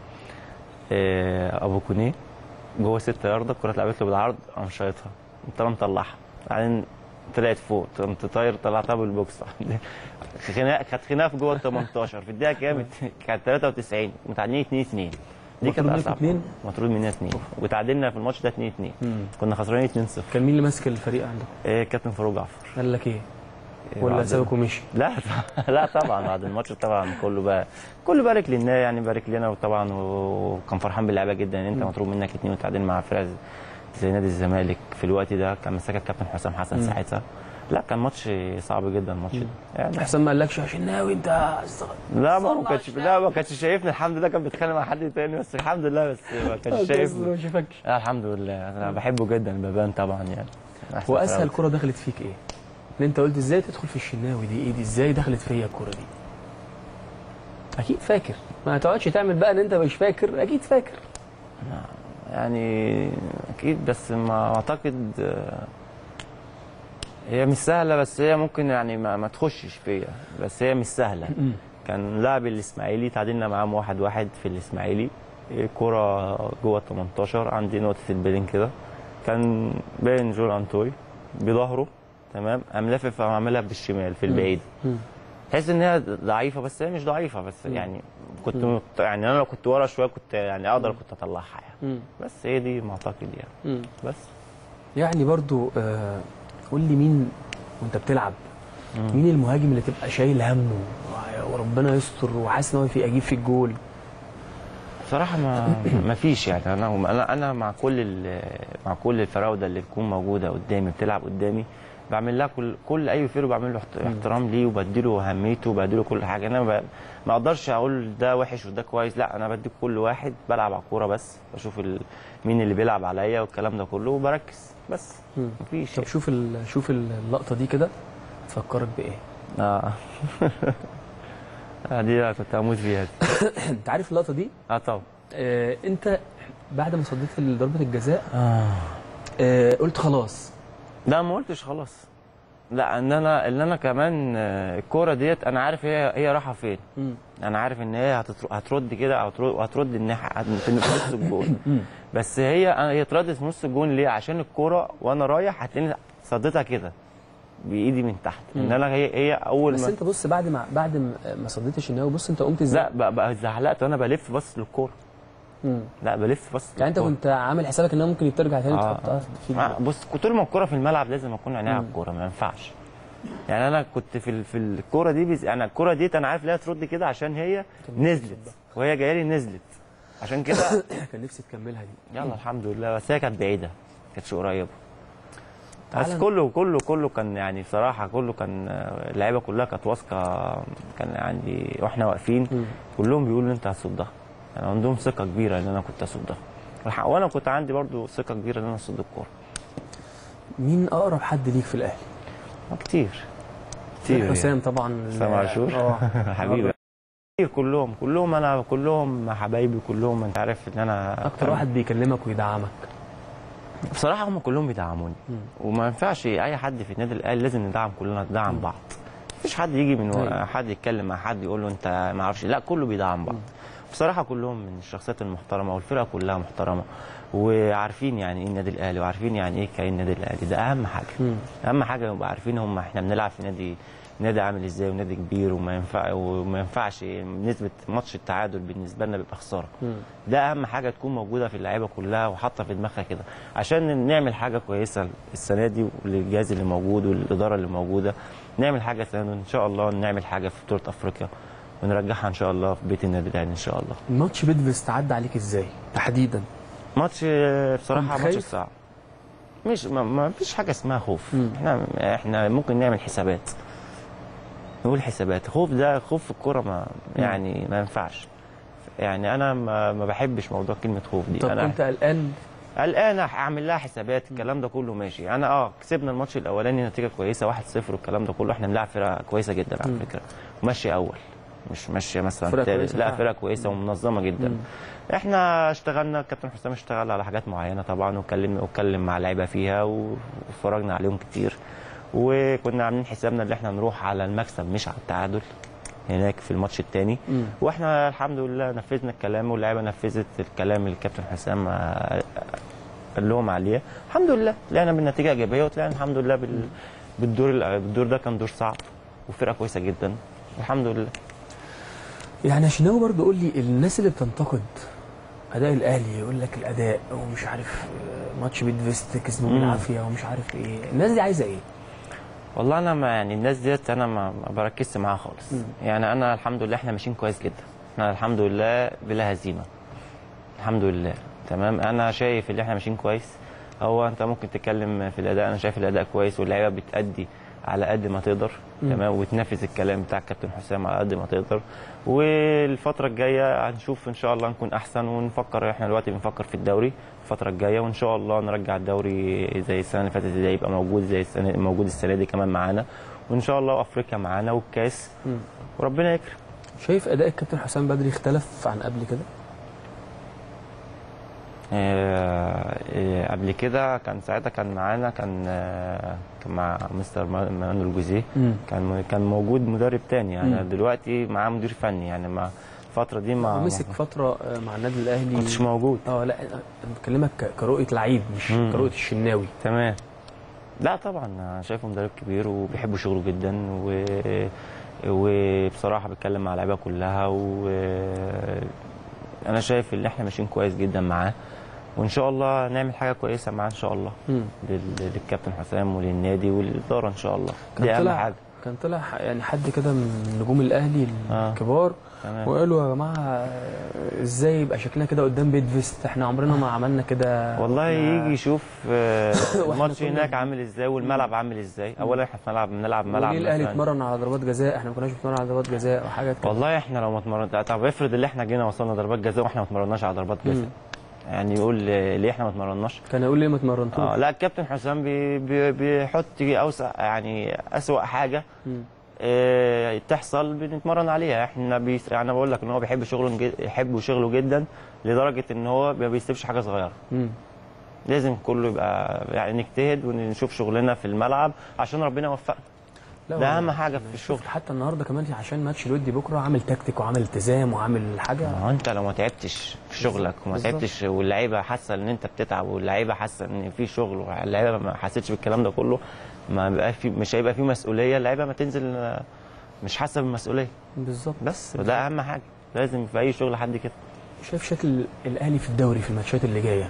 ابو كونيه جوه 6 يارده، الكره اتلعبت له بالعرض، قام شايطها، قمت انا مطلعها، بعدين طلعت فوق، قمت طاير طلعتها بالبوكس. كانت خناقه في جوه ال 18 في الدقيقه كام؟ كانت 93 متعادلين 2-2. دي كانت اصعب. مطرود مننا 2 وتعادلنا في الماتش ده 2-2. كنا خسرانين 2-0. كان مين اللي ماسك الفريق عندكم؟ كابتن فاروق جعفر. قال لك ايه؟ ولا سابك ومشي؟ لا طبعا بعد الماتش طبعا كله بارك لنا، يعني بارك لنا، وطبعا وكان فرحان باللعيبه جدا ان انت مطلوب منك 2 وتعادل مع فرقه زي نادي الزمالك في الوقت ده. كان مسك الكابتن حسام حسن ساعتها. لا كان ماتش صعب جدا الماتش ده يعني. حسام ما قالكش يا شناوي انت؟ لا ما كانش شايفني الحمد لله، كان بيتكلم مع حد تاني بس الحمد لله، بس ما كانش شايفني. ما شافكش. الحمد لله، انا بحبه جدا بابان طبعا يعني. هو اسهل كره دخلت فيك ايه؟ ان انت قلت ازاي تدخل في الشناوي دي؟ ايه دي ازاي دخلت فيا الكره دي؟ اكيد فاكر، ما تقعدش تعمل بقى ان انت مش فاكر، اكيد فاكر يعني اكيد، بس ما اعتقد هي مش سهله، بس هي ممكن يعني ما تخشش فيا، بس هي مش سهله. كان لاعب الاسماعيلي تعادلنا معاهم 1-1 في الاسماعيلي، كره جوه ال 18 عندي نقطه البيلين كده، كان باين جول انتوي بظهره تمام، قام لافف عاملها بالشمال في البعيد. تحس ان هي ضعيفه، بس هي مش ضعيفه، بس يعني كنت يعني انا لو كنت ورا شويه كنت يعني اقدر كنت اطلعها يعني. بس هي دي ما اعتقد يعني. بس يعني برضو قول لي مين وانت بتلعب، مين المهاجم اللي تبقى شايل همه وربنا يستر وحاسس ان هو اجيب في الجول؟ بصراحه ما فيش يعني. انا مع كل الفراوده اللي تكون موجوده قدامي بتلعب قدامي، بعمل لها كل اي فيرو بعمل له احترام ليه، وبديله اهميته وبديله كل حاجه. انا ما اقدرش اقول ده وحش وده كويس، لا انا بدي كل واحد بلعب على الكوره بس، بشوف مين اللي بيلعب عليا والكلام ده كله وبركز بس. مفيش. طب شوف اللقطه دي كده تفكرك بايه؟ دي كنت هموت فيها. انت عارف اللقطه دي؟ طبعا. انت بعد ما صديت ضربه الجزاء قلت خلاص؟ لا ما قلتش خلاص، لا ان انا كمان الكوره ديت انا عارف هي رايحه فين. انا عارف ان هي هترد كده او هترد الناحيه في نص الجون. بس هي اتردت في نص الجون ليه؟ عشان الكوره وانا رايح هتلاقيني صديتها كده بايدي من تحت. ان انا هي اول بس انت بص بعد ما صديتش الناوي، بص انت قمت ازاي؟ لا بقى زعلقت وانا بلف بس للكوره. لا بلف بس يعني انت كنت عامل حسابك انها ممكن ترجع تاني تحطها في بص طول ما الكوره في الملعب لازم اكون عينيا على الكوره، ما ينفعش. يعني انا كنت في الكوره دي انا الكوره دي انا عارف ليه ترد كده، عشان هي نزلت وهي جايه لي نزلت، عشان كده كان نفسي تكملها دي. يلا الحمد لله، بس هي كانت بعيده، ما كانتش قريبه. بس كله كان يعني بصراحه كله كان اللعيبه كلها كانت واثقه، كان عندي واحنا واقفين كلهم بيقولوا انت هتصدها، يعني عندهم ثقه كبيره ان انا كنت اصدها، وانا كنت عندي برضو ثقه كبيره ان انا اصد الكوره. مين اقرب حد ليك في الاهلي؟ كتير حسام يعني. طبعا حسام عاشور حبيبي. كلهم حبايبي، كلهم انت عارف ان انا اكتر واحد بيكلمك ويدعمك. بصراحه هم كلهم بيدعموني، وما ينفعش اي حد في النادي الاهلي، لازم ندعم بعض. مفيش حد يجي من حد يتكلم مع حد يقول له انت ما اعرفش، لا كله بيدعم بعض. بصراحه كلهم من الشخصيات المحترمه، والفرقه كلها محترمه، وعارفين يعني ايه النادي الاهلي، وعارفين يعني ايه كيان النادي الاهلي. ده اهم حاجه. اهم حاجه يبقى عارفين احنا بنلعب في نادي عامل ازاي، ونادي كبير، وما ينفعش نسبه ماتش التعادل بالنسبه لنا بيبقى خساره. ده اهم حاجه تكون موجوده في اللعيبه كلها وحاطه في دماغها كده، عشان نعمل حاجه كويسه السنه دي، وللجهاز اللي موجود والاداره اللي موجوده، نعمل حاجه السنه دي ان شاء الله، نعمل حاجه في بطوله افريقيا ونرجعها ان شاء الله في بيت النادي الاهلي ان شاء الله. الماتش بيدفست عدى عليك ازاي تحديدا؟ ماتش بصراحه ماتش صعب، مش ما فيش حاجه اسمها خوف. احنا ممكن نعمل حسابات، نقول حسابات. خوف ده خوف في الكوره ما يعني ما ينفعش. يعني انا ما بحبش موضوع كلمه خوف دي. طب انا كنت قلقان؟ قلقان اعمل لها حسابات، الكلام ده كله ماشي. انا كسبنا الماتش الاولاني نتيجه كويسه 1-0 والكلام ده كله، احنا بنلعب فرقه كويسه جدا على فكره، وماشي اول مش ماشيه مثلا ثالث، لا فرقه كويسه ومنظمه جدا. احنا اشتغلنا، الكابتن حسام اشتغل على حاجات معينه طبعا، واتكلم مع لعيبه فيها واتفرجنا عليهم كتير، وكنا عاملين حسابنا ان احنا نروح على المكسب مش على التعادل هناك في الماتش الثاني. واحنا الحمد لله نفذنا الكلام، واللعيبه نفذت الكلام اللي الكابتن حسام قال لهم عليه. الحمد لله طلعنا بالنتيجه ايجابيه، وطلعنا الحمد لله بالدور ده كان دور صعب وفرقه كويسه جدا الحمد لله. يعني شناوي برضه قول لي، الناس اللي بتنتقد اداء الاهلي يقول لك الاداء ومش عارف ماتش بيت فيست كسبوا بالعافيه ومش عارف ايه، الناس دي عايزه ايه؟ والله انا يعني الناس ديت انا ما بركزش معاها خالص. يعني انا الحمد لله احنا ماشيين كويس جدا، احنا الحمد لله بلا هزيمه الحمد لله تمام. انا شايف ان احنا ماشيين كويس. هو انت ممكن تتكلم في الاداء، انا شايف الاداء كويس واللعيبه بتأدي على قد ما تقدر تمام، وتنفذ الكلام بتاع الكابتن حسام على قد ما تقدر. والفتره الجايه هنشوف ان شاء الله نكون احسن، ونفكر احنا دلوقتي بنفكر في الدوري الفتره الجايه، وان شاء الله نرجع الدوري زي السنه اللي فاتت، زي يبقى موجود زي السنه دي كمان معانا، وان شاء الله افريقيا معانا والكاس وربنا يكرم. شايف اداء الكابتن حسام بدري اختلف عن قبل كده؟ قبل كده كان ساعتها كان معانا كان مع مستر مانويل جوزيه، كان موجود مدرب تاني. يعني دلوقتي معاه مدير فني، يعني مع الفتره دي مسك فتره مع النادي الاهلي كنتش موجود. لا انا بكلمك كرؤيه لعيب مش كرؤيه الشناوي. تمام. لا طبعا انا شايفه مدرب كبير وبيحب شغله جدا، وبصراحه بيتكلم مع اللعيبه كلها، انا شايف ان احنا ماشيين كويس جدا معاه، وان شاء الله نعمل حاجه كويسه معاه ان شاء الله للكابتن حسام وللنادي وللاداره ان شاء الله. دي اهم حاجه. كان طلع يعني حد كده من نجوم الاهلي الكبار وقالوا يا جماعه ازاي يبقى شكلنا كده قدام بيت فيست، احنا عمرنا ما عملنا كده. والله يجي يشوف الماتش هناك عامل ازاي والملعب عامل ازاي. اولا احنا بنلعب ملعب الاهلي اتمرن على ضربات جزاء، احنا ما كناش بنتمرن على ضربات جزاء وحاجات كده. والله احنا لو ما اتمرنا، طب افرض اللي احنا جينا وصلنا ضربات جزاء واحنا ما اتمرناش على ضربات جزاء، يعني يقول ليه احنا ما اتمرناش؟ كان يقول ليه ما اتمرنتوش؟ لا الكابتن حسام بيحط اوسع يعني اسوأ حاجه تحصل بنتمرن عليها. احنا انا بقول لك ان هو بيحب شغله جدا لدرجه ان هو ما بيسيبش حاجه صغيره. لازم كله يبقى يعني نجتهد ونشوف شغلنا في الملعب عشان ربنا يوفقنا. ده اهم حاجه في الشغل. حتى النهارده كمان عشان ماتش الودي بكره عامل تكتيك وعامل التزام وعامل حاجه. ما هو انت لو ما تعبتش في شغلك وما تعبتش واللعيبه حاسه ان انت بتتعب واللعيبه حاسه ان في شغل واللعيبه ما حسيتش بالكلام ده كله، مش هيبقى في مسؤوليه، اللعيبه ما تنزل مش حاسه بالمسؤوليه. بالظبط. بس ده اهم حاجه، لازم في اي شغل حد كده. شايف شكل الاهلي في الدوري في الماتشات اللي جايه؟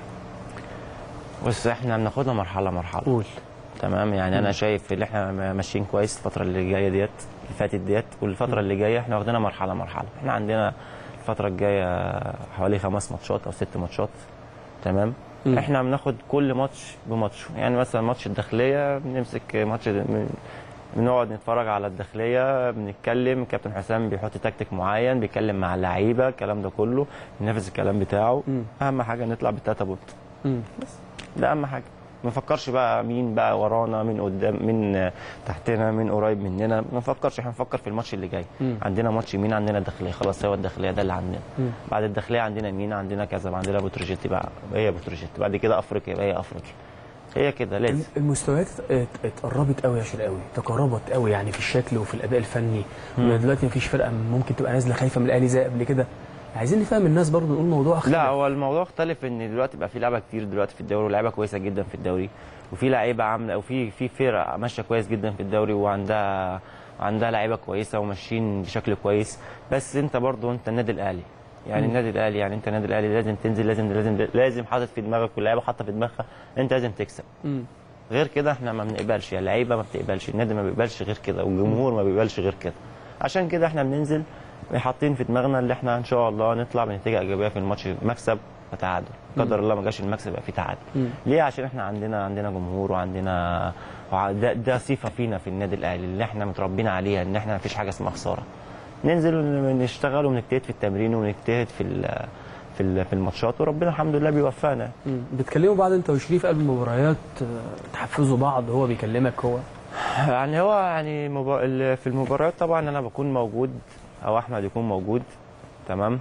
بس احنا بناخدها مرحله. قول. تمام. يعني انا شايف ان احنا ماشيين كويس الفتره اللي جايه ديت اللي فاتت ديت، والفتره اللي جايه احنا واخدينها مرحله. احنا عندنا الفتره الجايه حوالي 5 ماتشات او 6 ماتشات تمام. احنا بناخد كل ماتش بماتشه. يعني مثلا ماتش الداخليه بنمسك ماتش بنقعد نتفرج على الداخليه، بنتكلم، كابتن حسام بيحط تكتيك معين، بيتكلم مع اللعيبه، الكلام ده كله بننفذ الكلام بتاعه. اهم حاجه نطلع ب3 بونت بس، ده اهم حاجه. ما نفكرش بقى مين بقى ورانا، مين قدام، مين تحتنا، مين قريب مننا، ما نفكرش. احنا نفكر في الماتش اللي جاي. عندنا ماتش مين؟ عندنا الداخليه، خلاص هو الداخليه ده اللي عندنا. بعد الداخليه عندنا مين؟ عندنا كذا، عندنا بتروجيت بقى هي بتروجيت، بعد كده افريقيا يبقى هي افريقيا. هي كده لازم. المستويات اتقربت قوي يا شرقاوي، تقربت قوي يعني في الشكل وفي الاداء الفني. دلوقتي مفيش فرقه ممكن تبقى نازله خايفه من الاهلي زي قبل كده. عايزين نفهم الناس برضه، نقول موضوع اختلف. لا هو الموضوع اختلف ان دلوقتي بقى في لعيبه كتير دلوقتي في الدوري، ولاعيبه كويسه جدا في الدوري، وفي لعيبه عامله، وفي فرق ماشيه كويس جدا في الدوري، وعندها لعيبه كويسه وماشيين بشكل كويس. بس انت برضه انت النادي الاهلي، يعني النادي الاهلي، يعني انت النادي الاهلي لازم تنزل، لازم حاطط في دماغك، واللعيبه حاطه في دماغها انت لازم تكسب. غير كده احنا ما بنقبلش، يعني اللعيبه ما بتقبلش، النادي ما بيقبلش غير كده، والجمهور ما بيقبلش غير كده. عشان كده احنا بننزل حاطين في دماغنا اللي احنا ان شاء الله نطلع بنتيجه ايجابيه في الماتش، مكسب فتعادل، قدر الله ما جاش المكسب يبقى في تعادل. ليه؟ عشان احنا عندنا جمهور وعندنا ده صفه فينا في النادي الاهلي اللي احنا متربيين عليها، ان احنا ما فيش حاجه اسمها خساره. ننزل ونشتغل ونجتهد في التمرين ونجتهد في الماتشات، وربنا الحمد لله بيوفقنا. بتكلموا بعض انت وشريف قبل المباريات، تحفزوا بعض، هو بيكلمك هو؟ يعني هو يعني في المباريات طبعا انا بكون موجود او احمد يكون موجود، تمام.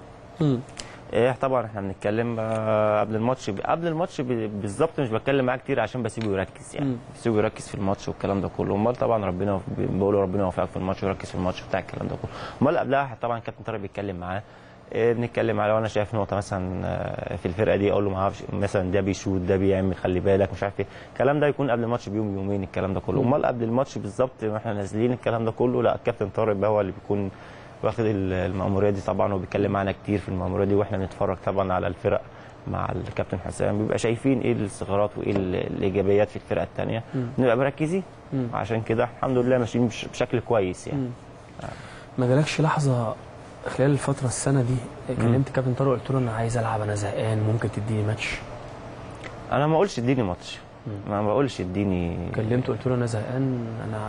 طبعا احنا بنتكلم قبل الماتش بالظبط، مش بتكلم معاه كتير عشان بسيبه يركز، يعني بسيبه يركز في الماتش والكلام ده كله. امال طبعا بقول له ربنا يوفقك في الماتش ويركز في الماتش بتاع الكلام ده كله. امال قبلها طبعا كابتن طارق بيتكلم معاه، بنتكلم على، وانا شايف نقطه مثلا في الفرقه دي اقول له ما اعرفش مثلا ده بيشوت ده بيعمل خلي بالك مش عارف ايه، الكلام ده يكون قبل الماتش بيوم يومين الكلام ده كله. امال قبل الماتش بالظبط واحنا نازلين الكلام ده كله، لا الكابتن طارق بقى هو اللي بيكون واخد المأمورية دي طبعا، وبيتكلم معانا كتير في المأمورية دي، واحنا بنتفرج طبعا على الفرق مع الكابتن حسام، بيبقى شايفين ايه الثغرات وايه الايجابيات في الفرقه الثانيه، نبقى مركزين. عشان كده الحمد لله ماشيين بشكل كويس يعني. ما جالكش لحظه خلال الفتره السنه دي كلمت كابتن طارق قلت له انا عايز العب، انا زهقان، ممكن تديني ماتش؟ انا ما اقولش اديني ماتش، ما بقولش اديني. كلمته قلت له انا زهقان، انا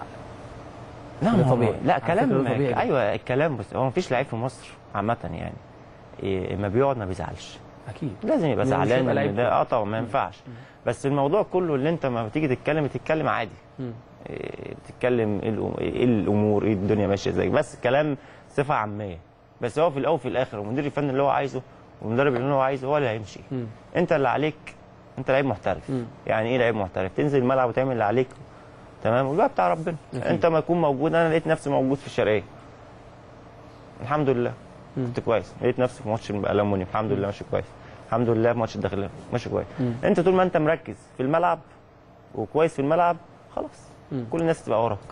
لا طبيعي. لا كلام طبيعي. ايوه الكلام، بس هو ما فيش لعيب في مصر عامه يعني ما بيقعد ما بيزعلش، اكيد لازم يبقى زعلان ده طبعا ما ينفعش. بس الموضوع كله اللي انت ما بتيجي تتكلم عادي، تتكلم ايه الامور، ايه الدنيا ماشيه ازاي، بس كلام صفه عاميه. بس هو في الاول وفي الاخر المدير الفني اللي هو عايزه والمدرب اللي هو عايزه هو اللي هيمشي. انت اللي عليك، انت لعيب محترف. يعني ايه لعيب محترف؟ تنزل الملعب وتعمل اللي عليك، تمام، والباقي بتاع ربنا. انت ما تكون موجود، انا لقيت نفسي موجود في الشرقيه الحمد لله، كنت كويس. لقيت نفسي في ماتش الالومنيوم الحمد لله ماشي كويس، الحمد لله في ماتش الداخليه ماشي كويس. انت طول ما انت مركز في الملعب وكويس في الملعب خلاص كل الناس تبقى وراك.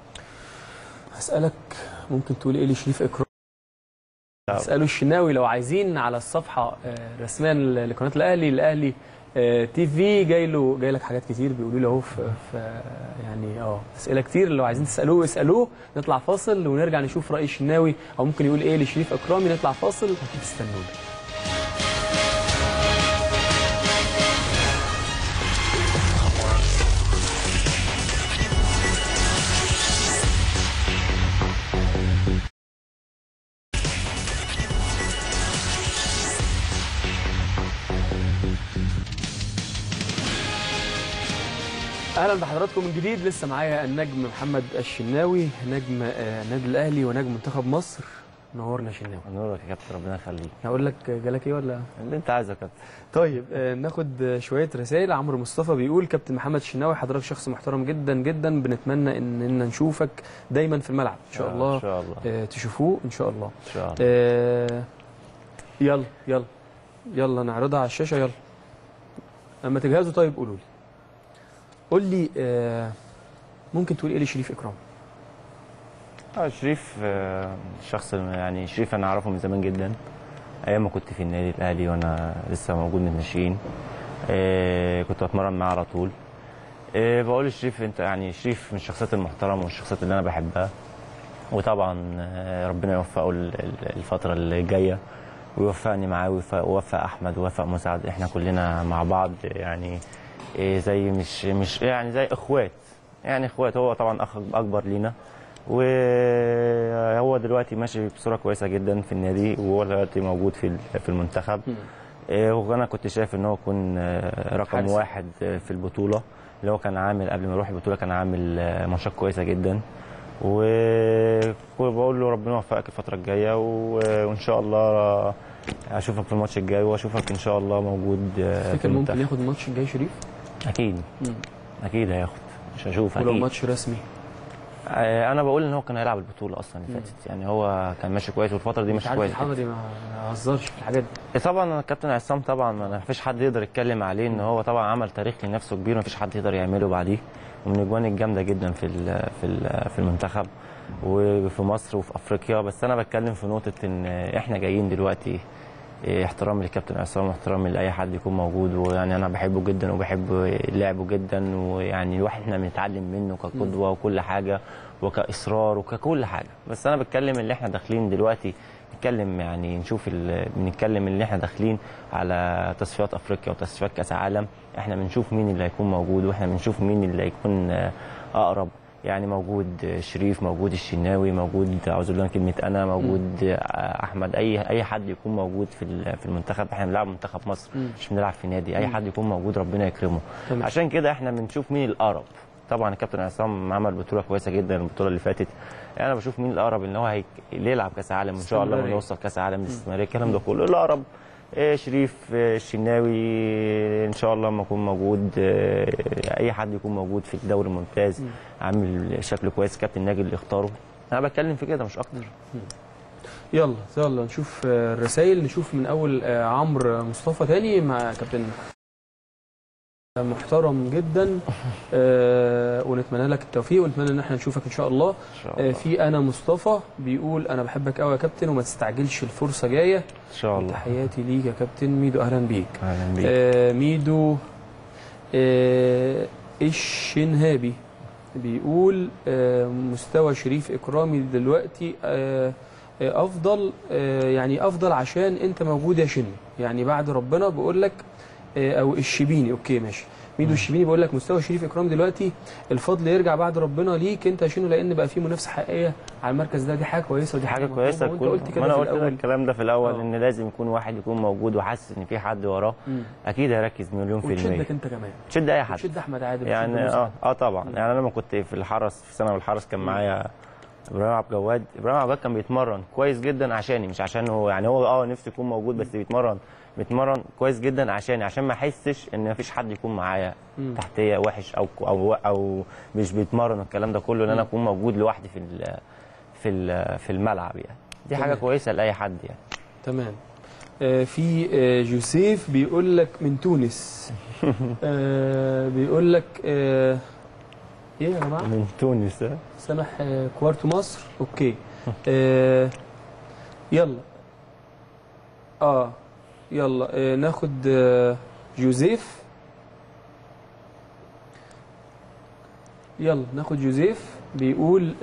هسألك ممكن تقول ايه لشريف اكرامي؟ اسألوا الشناوي لو عايزين على الصفحه الرسميه لقناه الاهلي تي في، جاي لك حاجات كتير بيقولوا لي اهو في يعني اسئله كتير، لو عايزين تسالوه اسالوه. نطلع فاصل ونرجع نشوف راي الشناوي او ممكن يقول ايه لشريف اكرامي. نطلع فاصل استنونا. اهلا بحضراتكم من جديد. لسه معايا النجم محمد الشناوي، نجم النادي الاهلي ونجم منتخب مصر. نورنا شناوي. نورك يا كابتن، ربنا يخليك. هقول لك جالك ايه ولا اللي انت عايزه يا كابتن؟ طيب ناخد شويه رسائل. عمرو مصطفى بيقول كابتن محمد الشناوي حضرتك شخص محترم جدا جدا، بنتمنى اننا نشوفك دايما في الملعب ان شاء الله. ان شاء الله تشوفوه ان شاء الله. ان شاء الله. يلا نعرضها على الشاشه. يلا لما تجهزوا طيب قولوا لي. قول لي ممكن تقول ايه لشريف اكرامي؟ شريف شخص يعني شريف انا اعرفه من زمان جدا، ايام ما كنت في النادي الاهلي وانا لسه موجود من الناشئين، كنت بتمرن معاه على طول. بقول لشريف انت يعني شريف من الشخصيات المحترمه والشخصيات اللي انا بحبها، وطبعا ربنا يوفقه الفتره اللي جايه ويوفقني معاه ويوفق احمد ويوفق مساعد، احنا كلنا مع بعض يعني زي مش يعني زي اخوات، يعني اخوات. هو طبعا اخ اكبر لينا، وهو دلوقتي ماشي بصوره كويسه جدا في النادي، وهو دلوقتي موجود في المنتخب. وانا كنت شايف ان هو يكون رقم واحد في البطوله، اللي هو كان عامل قبل ما يروح البطوله كان عامل ماتشات كويسه جدا. وبقول له ربنا يوفقك الفتره الجايه، وان شاء الله اشوفك في الماتش الجاي، واشوفك ان شاء الله موجود في المنتخب. ممكن ياخد الماتش الجاي شريف؟ اكيد اكيد هياخد، مش هشوف اكيد. ولو ماتش رسمي؟ انا بقول ان هو كان هيلعب البطوله اصلا اللي فاتت، يعني هو كان ماشي كويس والفتره دي ماشي كويس. الحضري ما هزرش في الحاجات دي. طبعا الكابتن عصام طبعا ما فيش حد يقدر يتكلم عليه ان هو طبعا عمل تاريخ لنفسه كبير، ما فيش حد يقدر يعمله بعديه، ومن الاجوان الجامده جدا في المنتخب وفي مصر وفي افريقيا. بس انا بتكلم في نقطه ان احنا جايين دلوقتي احترام للكابتن عصام واحترام لاي حد يكون موجود، ويعني انا بحبه جدا وبحب لعبه جدا، ويعني الواحد احنا بنتعلم منه كقدوه وكل حاجه وكاصرار وككل حاجه. بس انا بتكلم اللي احنا داخلين دلوقتي نتكلم يعني نشوف بنتكلم ان احنا داخلين على تصفيات افريقيا وتصفيات كاس عالم، احنا بنشوف مين اللي هيكون موجود، واحنا بنشوف مين اللي هيكون اقرب. يعني موجود شريف، موجود الشناوي، موجود اعوذ بالله من كلمه انا، موجود احمد، اي حد يكون موجود في المنتخب. احنا بنلعب منتخب مصر مش بنلعب في نادي، اي حد يكون موجود ربنا يكرمه. عشان كده احنا بنشوف مين الاقرب. طبعا الكابتن عصام عمل بطوله كويسه جدا البطوله اللي فاتت، انا بشوف مين الاقرب ان هو يلعب كاس عالم ان شاء الله ونوصل كاس عالم باستمراريه. الكلام ده كله الاقرب شريف، الشناوي ان شاء الله لما يكون موجود، اي حد يكون موجود في الدوري الممتاز عامل شكل كويس، كابتن ناجي اللي اختاره. انا بتكلم في كده مش اكتر. يلا نشوف الرسائل. نشوف من اول عمرو مصطفى تاني مع كابتن محترم جدا، ونتمنى لك التوفيق ونتمنى ان احنا نشوفك ان شاء الله. في انا مصطفى بيقول انا بحبك قوي يا كابتن وما تستعجلش الفرصه جايه ان شاء الله. تحياتي ليك يا كابتن ميدو. اهلا بيك. اهلا بيك. ميدو الشنهابي بيقول مستوى شريف اكرامي دلوقتي افضل، يعني افضل عشان انت موجود يا شن، يعني بعد ربنا بقول لك، او الشبيني. اوكي ماشي. ميدو الشبيني بيقول لك مستوى شريف اكرام دلوقتي الفضل يرجع بعد ربنا ليك انت يا شنو، لان بقى في منافسه حقيقيه على المركز ده. دي حاجه كويسه ودي حاجه كويسه. وانت قلت كده انا في قلت الاول الكلام ده في الاول ان لازم يكون واحد يكون موجود وحاسس ان في حد وراه، اكيد هيركز مليون في المية. وتشدك انت كمان، تشد اي حد، تشد احمد عادل يعني طبعا. يعني انا لما كنت في الحرس في ثانوي الحرس كان معايا ابراهيم عبد الجواد. ابراهيم عبد الجواد كان بيتمرن كويس جدا عشاني، مش عشان هو، يعني هو نفسه يكون موجود، بس بيتمرن كويس جدا عشان ما احسش ان مفيش حد يكون معايا تحتيه وحش او مش بيتمرن والكلام ده كله، ان انا اكون موجود لوحدي في الملعب. يعني دي حاجه كويسه لاي حد يعني. تمام. في جوزيف بيقول لك من تونس بيقول لك ايه يا جماعه من تونس سامح كوارتو مصر. اوكي. يلا يلا ناخد جوزيف. يلا ناخد جوزيف بيقول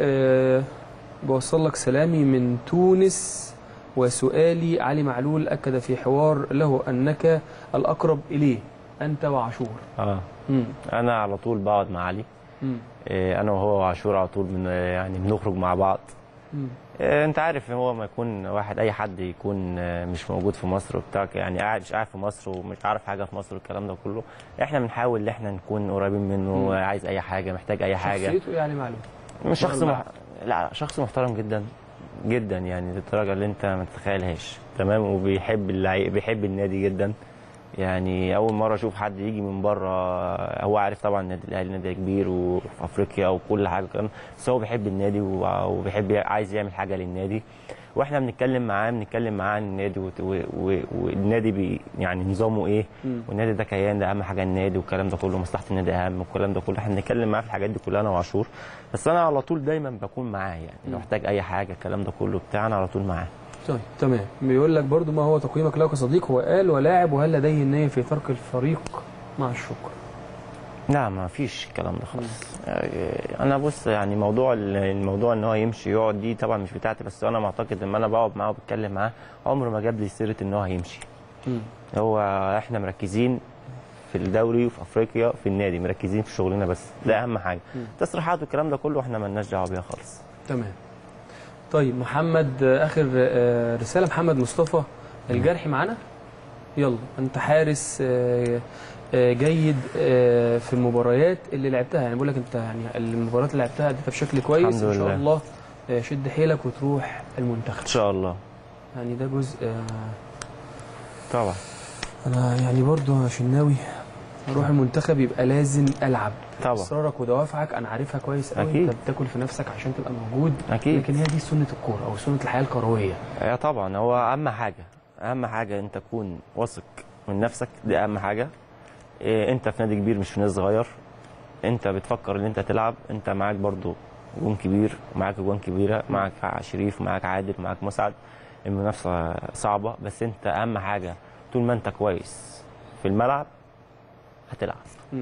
بوصل لك سلامي من تونس وسؤالي علي معلول أكد في حوار له أنك الأقرب إليه أنت وعاشور. أنا على طول بقعد مع علي. أنا وهو وعاشور على طول يعني بنخرج مع بعض. انت عارف هو ما يكون واحد اي حد يكون مش موجود في مصر وبتاع، يعني مش قاعد في مصر ومش عارف حاجه في مصر والكلام ده كله، احنا بنحاول ان احنا نكون قريبين منه. عايز اي حاجه، محتاج اي حاجه. شخصيته يعني معلوم مش شخص لا شخص محترم جدا جدا، يعني للدرجه اللي انت ما تتخيلهاش. تمام. وبيحب بيحب النادي جدا. يعني اول مره اشوف حد يجي من بره، هو عارف طبعا النادي الاهلي نادي كبير وفي افريقيا وكل حاجه كمان، بس هو بيحب النادي وبيحب عايز يعمل حاجه للنادي. واحنا بنتكلم معاه عن النادي والنادي يعني نظامه ايه، والنادي ده كيان، ده اهم حاجه النادي والكلام ده كله، مصلحه النادي اهم والكلام ده كله. احنا بنتكلم معاه في الحاجات دي كلها انا وعاشور، بس انا على طول دايما بكون معاه. يعني لو احتاج اي حاجه الكلام ده كله بتاعنا على طول معاه. طيب تمام. بيقول لك برضو ما هو تقييمك له كصديق؟ هو قال ولاعب، وهل لديه النية في ترك الفريق؟ مع الشكر. لا ما فيش الكلام ده خالص. انا بص، يعني الموضوع ان هو يمشي يقعد دي طبعا مش بتاعتي، بس انا معتقد ان انا بقعد معاه وبتكلم معاه عمره ما جاب لي سيره ان هو هيمشي. هو احنا مركزين في الدوري وفي افريقيا في النادي، مركزين في شغلنا بس، ده اهم حاجه. تصريحات والكلام ده كله احنا مالناش دعوه بيها خالص. تمام. طيب محمد، اخر رساله. محمد مصطفى الجرحي معانا. يلا انت حارس جيد في المباريات اللي لعبتها، يعني بقول لك انت يعني المباريات اللي لعبتها اديتها بشكل كويس ان شاء الله. شد حيلك وتروح المنتخب ان شاء الله. يعني ده جزء طبعا. انا يعني برضو عشان ناوي اروح المنتخب يبقى لازم العب. طبعا. اصرارك ودوافعك انا عارفها كويس قوي. انت بتاكل في نفسك عشان تبقى موجود. اكيد. لكن هي دي سنه الكوره او سنه الحياه الكرويه. طبعا. هو اهم حاجه انت تكون واثق من نفسك، دي اهم حاجه. انت في نادي كبير مش في نادي صغير. انت بتفكر ان انت تلعب، انت معاك برضو جون كبير ومعاك جوان كبيره، معاك شريف ومعاك عادل ومعاك مسعد. المنافسه صعبه، بس انت اهم حاجه طول ما انت كويس في الملعب هتلعب.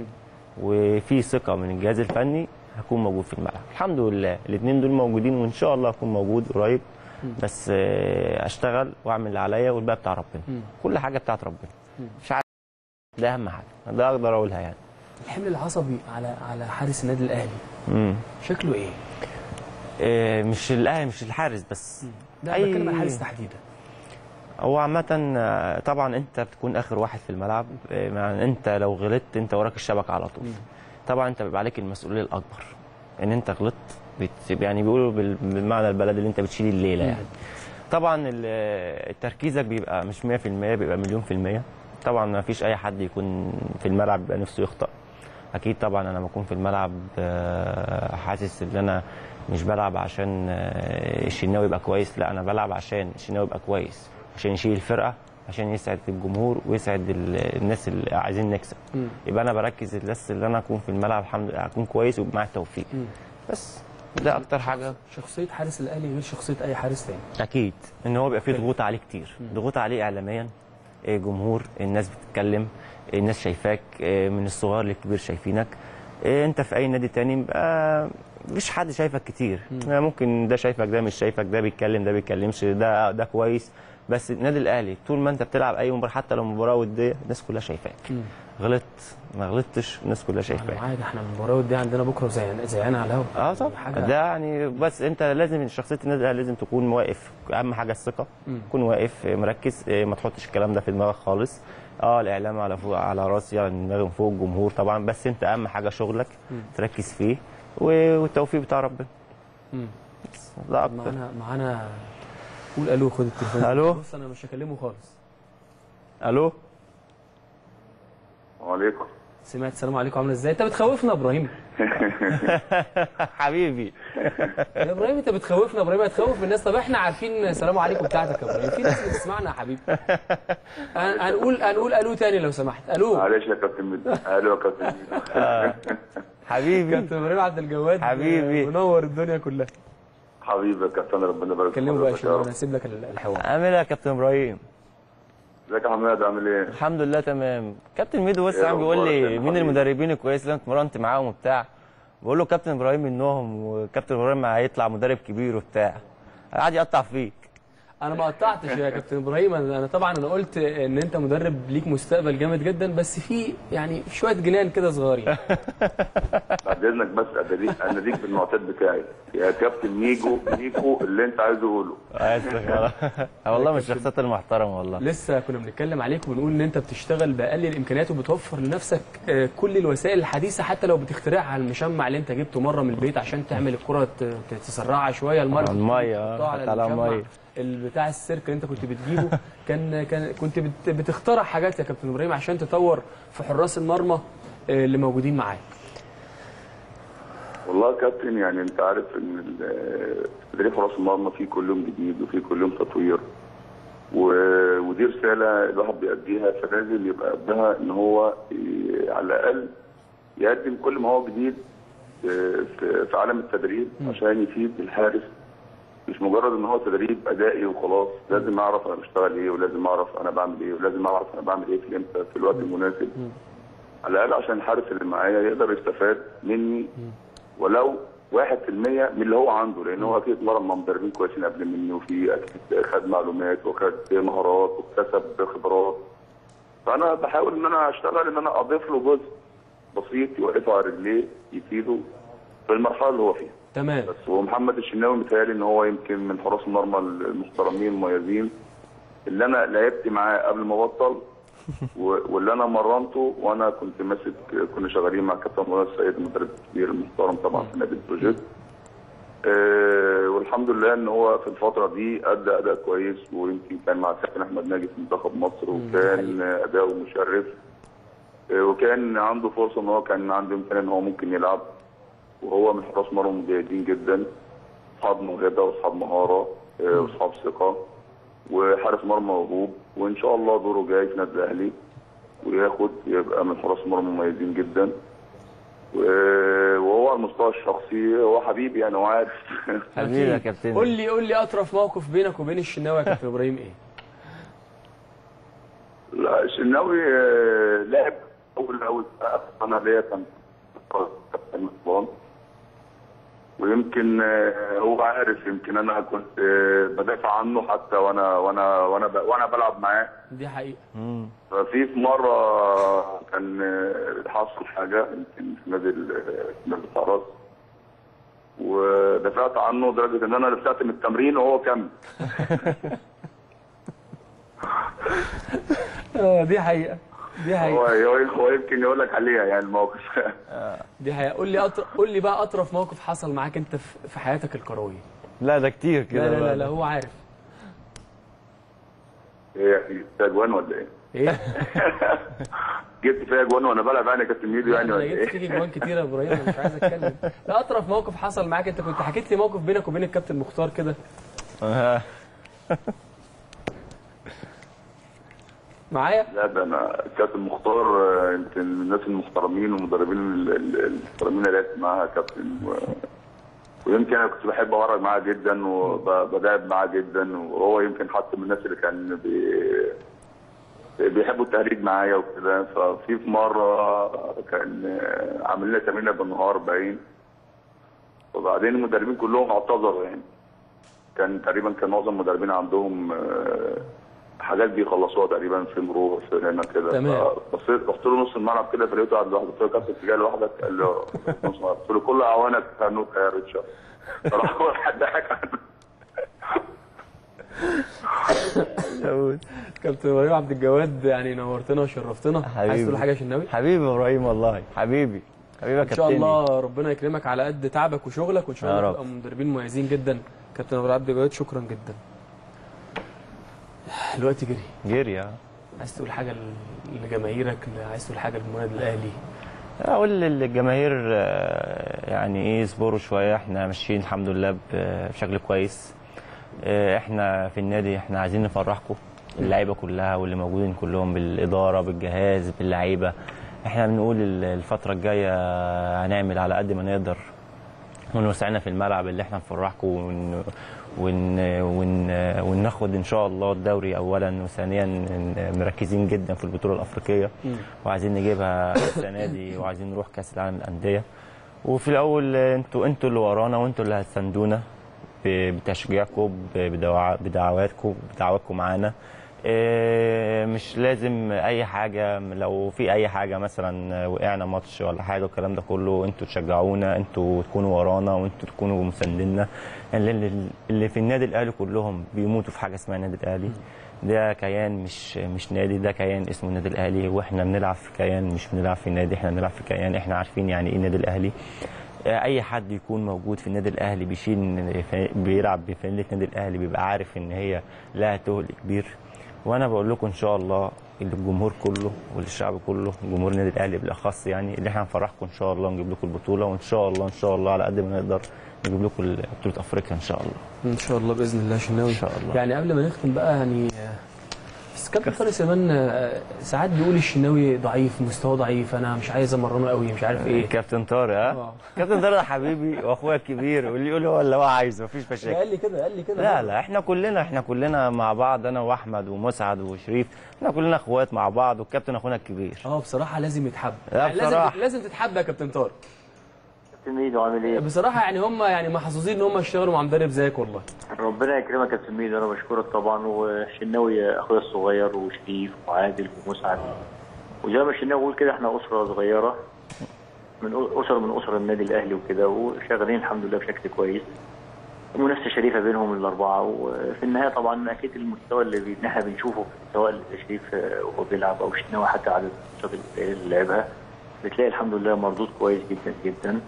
وفي ثقه من الجهاز الفني هكون موجود في الملعب. الحمد لله الاثنين دول موجودين، وان شاء الله هكون موجود قريب بس اشتغل واعمل اللي عليا والباقي بتاع ربنا. كل حاجه بتاعت ربنا. مش عارف، ده اهم حاجه، ده اقدر اقولها يعني. الحمل العصبي على حارس النادي الاهلي شكله ايه؟ مش الاهلي، مش الحارس بس. لا بتكلم عن الحارس تحديدا. هو عامة طبعا انت بتكون اخر واحد في الملعب، يعني انت لو غلطت انت وراك الشبكة على طول. طبعا انت بيبقى عليك المسؤولية الاكبر ان انت غلطت، يعني بيقولوا بالمعنى البلدي اللي انت بتشيل الليلة يعني. طبعا تركيزك بيبقى مش 100%، بيبقى 1,000,000%. طبعا ما فيش اي حد يكون في الملعب بيبقى نفسه يخطأ. اكيد طبعا انا بكون في الملعب حاسس ان انا مش بلعب عشان الشناوي يبقى كويس، لا انا بلعب عشان الشناوي يبقى كويس، عشان يشيل الفرقه، عشان يسعد الجمهور ويسعد الناس اللي عايزين نكسب. يبقى انا بركز بس ان انا اكون في الملعب الحمد لله اكون كويس ومع التوفيق. بس ده اكتر حاجه. شخصيه حارس الاهلي غير شخصيه اي حارس تاني. اكيد ان هو بيبقى فيه ضغوط عليه كتير، ضغوط عليه اعلاميا، جمهور، الناس بتتكلم، الناس شايفاك، من الصغير للكبير شايفينك. انت في اي نادي تاني مفيش حد شايفك كتير. ممكن ده شايفك، ده مش شايفك، ده بيتكلم، ده بيتكلمش، ده كويس. بس النادي الاهلي طول ما انت بتلعب اي مباراه، حتى لو مباراه وديه، الناس كلها شايفاك. غلطت ما غلطتش الناس كلها شايفاك. عادي، احنا المباراه وديه عندنا بكره زينا على الهوا. طبعا ده يعني، بس انت لازم شخصيه النادي الاهلي لازم تكون واقف. اهم حاجه الثقه، تكون واقف مركز، ما تحطش الكلام ده في دماغك خالص. الاعلام على فوق، على راسي، على دماغي، فوق الجمهور طبعا، بس انت اهم حاجه شغلك تركز فيه، والتوفيق بتاع ربنا. لا اكتر. معانا قول الو، خد التليفون. الو. بص انا مش هكلمه خالص. الو. وعليكم. سمعت السلام عليكم، عامل ازاي؟ انت بتخوفنا يا ابراهيم. حبيبي. يا ابراهيم انت بتخوفنا يا ابراهيم، هتخوف الناس. طب احنا عارفين السلام عليكم بتاعتك يا ابراهيم، في ناس بتسمعنا يا حبيبي. هنقول الو تاني لو سمحت. الو. معلش يا كابتن ميدو. الو يا كابتن ميدو. حبيبي. كابتن ابراهيم عبد الجواد حبيبي، منور الدنيا كلها. حبيبي يا كابتن، ربنا يبارك فيك. كلمه بقى عشان انا هسيب لك الحوار. عامل ايه يا كابتن ابراهيم؟ ازيك يا حماد، عامل ايه؟ الحمد لله تمام. كابتن ميدو بس عم بيقول لي مين المدربين الكويس اللي انا اتمرنت معاهم وبتاع. بقول له كابتن ابراهيم منهم، وكابتن ابراهيم هيطلع مدرب كبير وبتاع. قاعد يقطع فيك. انا ما قطعتش يا كابتن ابراهيم. انا طبعا قلت ان انت مدرب ليك مستقبل جامد جدا، بس في يعني شويه جنان كده صغيرين. بعد اذنك بس اناديك بالمعتاد بتاعي يا كابتن ميكو اللي انت عايزه قوله. والله من الشخصيات المحترمه والله. لسه كنا بنتكلم عليك وبنقول ان انت بتشتغل باقل الامكانيات وبتوفر لنفسك كل الوسائل الحديثه، حتى لو بتخترعها على المشمع اللي انت جبته مره من البيت عشان تعمل الكره تسرعها شويه. الميه على الميه بتاع السيرك اللي انت كنت بتجيبه كنت بتخترع حاجات يا كابتن ابراهيم عشان تطور في حراس المرمى اللي موجودين معاك. والله يا كابتن، يعني انت عارف ان تدريب حراس المرمى فيه كل يوم جديد وفيه كل يوم تطوير، ودي رساله الواحد بيأديها، فلازم يبقى قدها ان هو على الاقل يقدم كل ما هو جديد في عالم التدريب عشان يفيد الحارس. مش مجرد ان هو تدريب ادائي وخلاص، لازم اعرف انا بشتغل ايه، ولازم اعرف انا بعمل ايه، ولازم اعرف انا بعمل ايه في امتى، في الوقت المناسب. على الاقل عشان الحارس اللي معايا يقدر يستفاد مني ولو 1% من اللي هو عنده، لان هو اكيد اتمرن مع مدربين كويسين قبل مني، وفي اكيد خد معلومات وخد مهارات واكتسب خبرات. فانا بحاول ان انا اشتغل ان انا اضيف له جزء بسيط يوقفه على رجليه يفيده في المرحله اللي هو فيها. تمام. بس ومحمد الشناوي متهيألي ان هو يمكن من حراس المرمى المحترمين المميزين اللي انا لعبت معاه قبل ما ابطل واللي انا مرنته وانا كنت ماسك، كنا شغالين مع كابتن منى السيد المدرب الكبير المحترم طبعا في نادي البروجيت. والحمد لله ان هو في الفتره دي ادى اداء كويس، ويمكن كان مع كابتن احمد ناجي في منتخب مصر وكان اداؤه مشرف، وكان عنده فرصه ان هو كان عنده امكانيه ان هو ممكن يلعب، وهو من حراس مرمى مجيدين جدا، اصحاب موهبه واصحاب مهاره واصحاب ثقه، وحارس مرمى موهوب، وان شاء الله دوره جاي في النادي الاهلي يبقى من حراس مرمى مميزين جدا. وهو على المستوى الشخصي هو حبيبي يعني، وعارف. حبيبي يا كابتن. قول لي اطرف موقف بينك وبين الشناوي يا كابتن ابراهيم ايه؟ لا الشناوي لعب اول انا ليا كان كابتن مصطفى، ويمكن هو عارف، يمكن انا كنت بدافع عنه حتى وانا بلعب معاه. دي حقيقه. ففي مره كان حصل حاجه يمكن في نادي الحراس، ودافعت عنه لدرجه ان انا رجعت من التمرين وهو كمل. دي حقيقه. دي حقيقه. هو يمكن يقول لك عليها يعني الموقف. دي حقيقه. قول لي بقى اطرف موقف حصل معاك انت في حياتك الكرويه. لا ده كتير كده. لا لا لا هو عارف. ايه ده اجوان ولا ايه؟ ايه؟ جبت فيها اجوان وانا بلعب يعني كابتن ميدو يعني ولا ايه؟ ايه؟ جبت فيك اجوان كتير يا ابراهيم، انا مش عايز اتكلم. لا اطرف موقف حصل معاك، انت كنت حكيت لي موقف بينك وبين الكابتن مختار كده. معايا؟ لا ده انا الكابتن مختار يمكن من الناس المحترمين والمدربين المحترمين اللي لعبت معاها كابتن، ويمكن انا كنت بحب اورج معاه جدا وبدعب معاه جدا، وهو يمكن حتى من الناس اللي كان بيحبوا التهريج معايا وكده. ففي مره كان عامل لنا تمرينه بالنهار باين، وبعدين المدربين كلهم اعتذروا يعني. كان تقريبا معظم المدربين عندهم حاجات بيخلصوها تقريبا في مرور في هنا كده. تمام. بصيت رحت له نص الملعب كده فلقيته قاعد لوحده، قلت له يا كابتن انت جاي لوحدك؟ قال له نص الملعب. قلت له كل اعوانك هنوك يا ريتشارد. راح هو ضحك عنه. كابتن ابراهيم عبد الجواد يعني نورتنا وشرفتنا. عايز تقول حاجه يا شناوي؟ حبيبي ابراهيم والله حبيبي يا كابتن. ان شاء الله ربنا يكرمك على قد تعبك وشغلك، وان شاء الله تبقى مدربين مميزين جدا. كابتن ابراهيم عبد الجواد شكرا جدا. الوقت جري. عايز تقول حاجه لجماهيرك؟ عايز تقول حاجه للنادي الاهلي؟ اقول للجماهير يعني ايه، اصبروا شويه، احنا ماشيين الحمد لله بشكل كويس. احنا في النادي احنا عايزين نفرحكم، اللعيبه كلها واللي موجودين كلهم، بالاداره بالجهاز باللعيبه. احنا بنقول الفتره الجايه هنعمل على قد ما نقدر ونوسعنا في الملعب اللي احنا نفرحكم وناخد ان شاء الله الدوري اولا، وثانيا مركزين جدا في البطوله الافريقيه وعايزين نجيبها السنه دي، وعايزين نروح كاس العالم للانديه. وفي الاول انتوا اللي ورانا، وانتوا اللي هتساندونا بتشجيعكم بدعواتكم معانا. مش لازم اي حاجه، لو في اي حاجه مثلا وقعنا ماتش ولا حاجه والكلام ده كله، انتوا تشجعونا، انتوا تكونوا ورانا، وانتوا تكونوا مسانديننا. اللي في النادي الاهلي كلهم بيموتوا في حاجه اسمها النادي الاهلي. ده كيان مش نادي، ده كيان اسمه النادي الاهلي، واحنا بنلعب في كيان، مش بنلعب في نادي، احنا بنلعب في كيان. احنا عارفين يعني ايه النادي الاهلي. اي حد يكون موجود في النادي الاهلي بيلعب بفانلة النادي الاهلي بيبقى عارف ان هي لها تقل كبير. وانا بقول لكم ان شاء الله الجمهور كله والشعب كله، جمهور النادي الاهلي بالاخص يعني، اللي احنا هنفرحكم ان شاء الله ونجيب لكم البطوله، وان شاء الله على قد ما نقدر نجيب لكم بطوله افريقيا ان شاء الله. ان شاء الله باذن الله شناوي. ان شاء الله. يعني قبل ما نختم بقى يعني بس كابتن طارق سليمان ساعات بيقول الشناوي ضعيف، مستواه ضعيف، انا مش عايز امرنه قوي، مش عارف ايه. كابتن طارق كابتن طارق حبيبي واخويا الكبير، واللي يقول هو اللي هو عايزه، مفيش مشاكل. قال لي كده. لا احنا كلنا مع بعض، انا واحمد ومسعد وشريف، احنا كلنا اخوات مع بعض، والكابتن اخونا الكبير. بصراحه لازم يتحب. يعني لازم تتحب يا كابتن طارق. كابتن ميدو عامل ايه؟ بصراحه يعني هم يعني محظوظين ان هم يشتغلوا مع مدرب زيك والله. ربنا يكرمك يا كابتن ميدو، انا بشكرك طبعا، وشناوي اخويا الصغير، وشريف وعادل ومسعد، وزي ما الشناوي بيقول كده احنا اسره صغيره من اسر النادي الاهلي وكده، وشغالين الحمد لله بشكل كويس. منافسه شريفه بينهم الاربعه، وفي النهايه طبعا اكيد المستوى اللي احنا بنشوفه سواء شريف وهو بيلعب او شناوي حتى عدد الماتشات اللي لعبها، بتلاقي الحمد لله مردود كويس جدا جدا.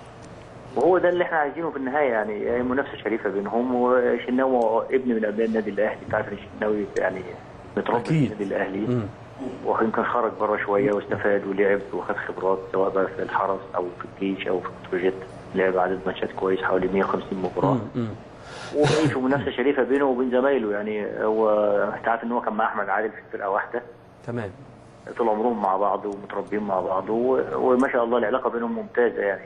وهو ده اللي احنا عايزينه في النهايه، يعني منافسه شريفه بينهم. وشناوي ابن من ابناء النادي الاهلي، انت عارف ان الشناوي يعني متربي في النادي الاهلي، ويمكن خرج بره شويه واستفاد ولعب وخد خبرات سواء بقى في الحرس او في الجيش او في بتروجيت، لعب عدد ماتشات كويس حوالي 150 مباراه. وفي منافسه شريفه بينه وبين زمايله، يعني هو انت عارف ان هو كان مع احمد عادل في فرقه واحده. تمام. طول عمرهم مع بعض ومتربيين مع بعض، وما شاء الله العلاقه بينهم ممتازه يعني.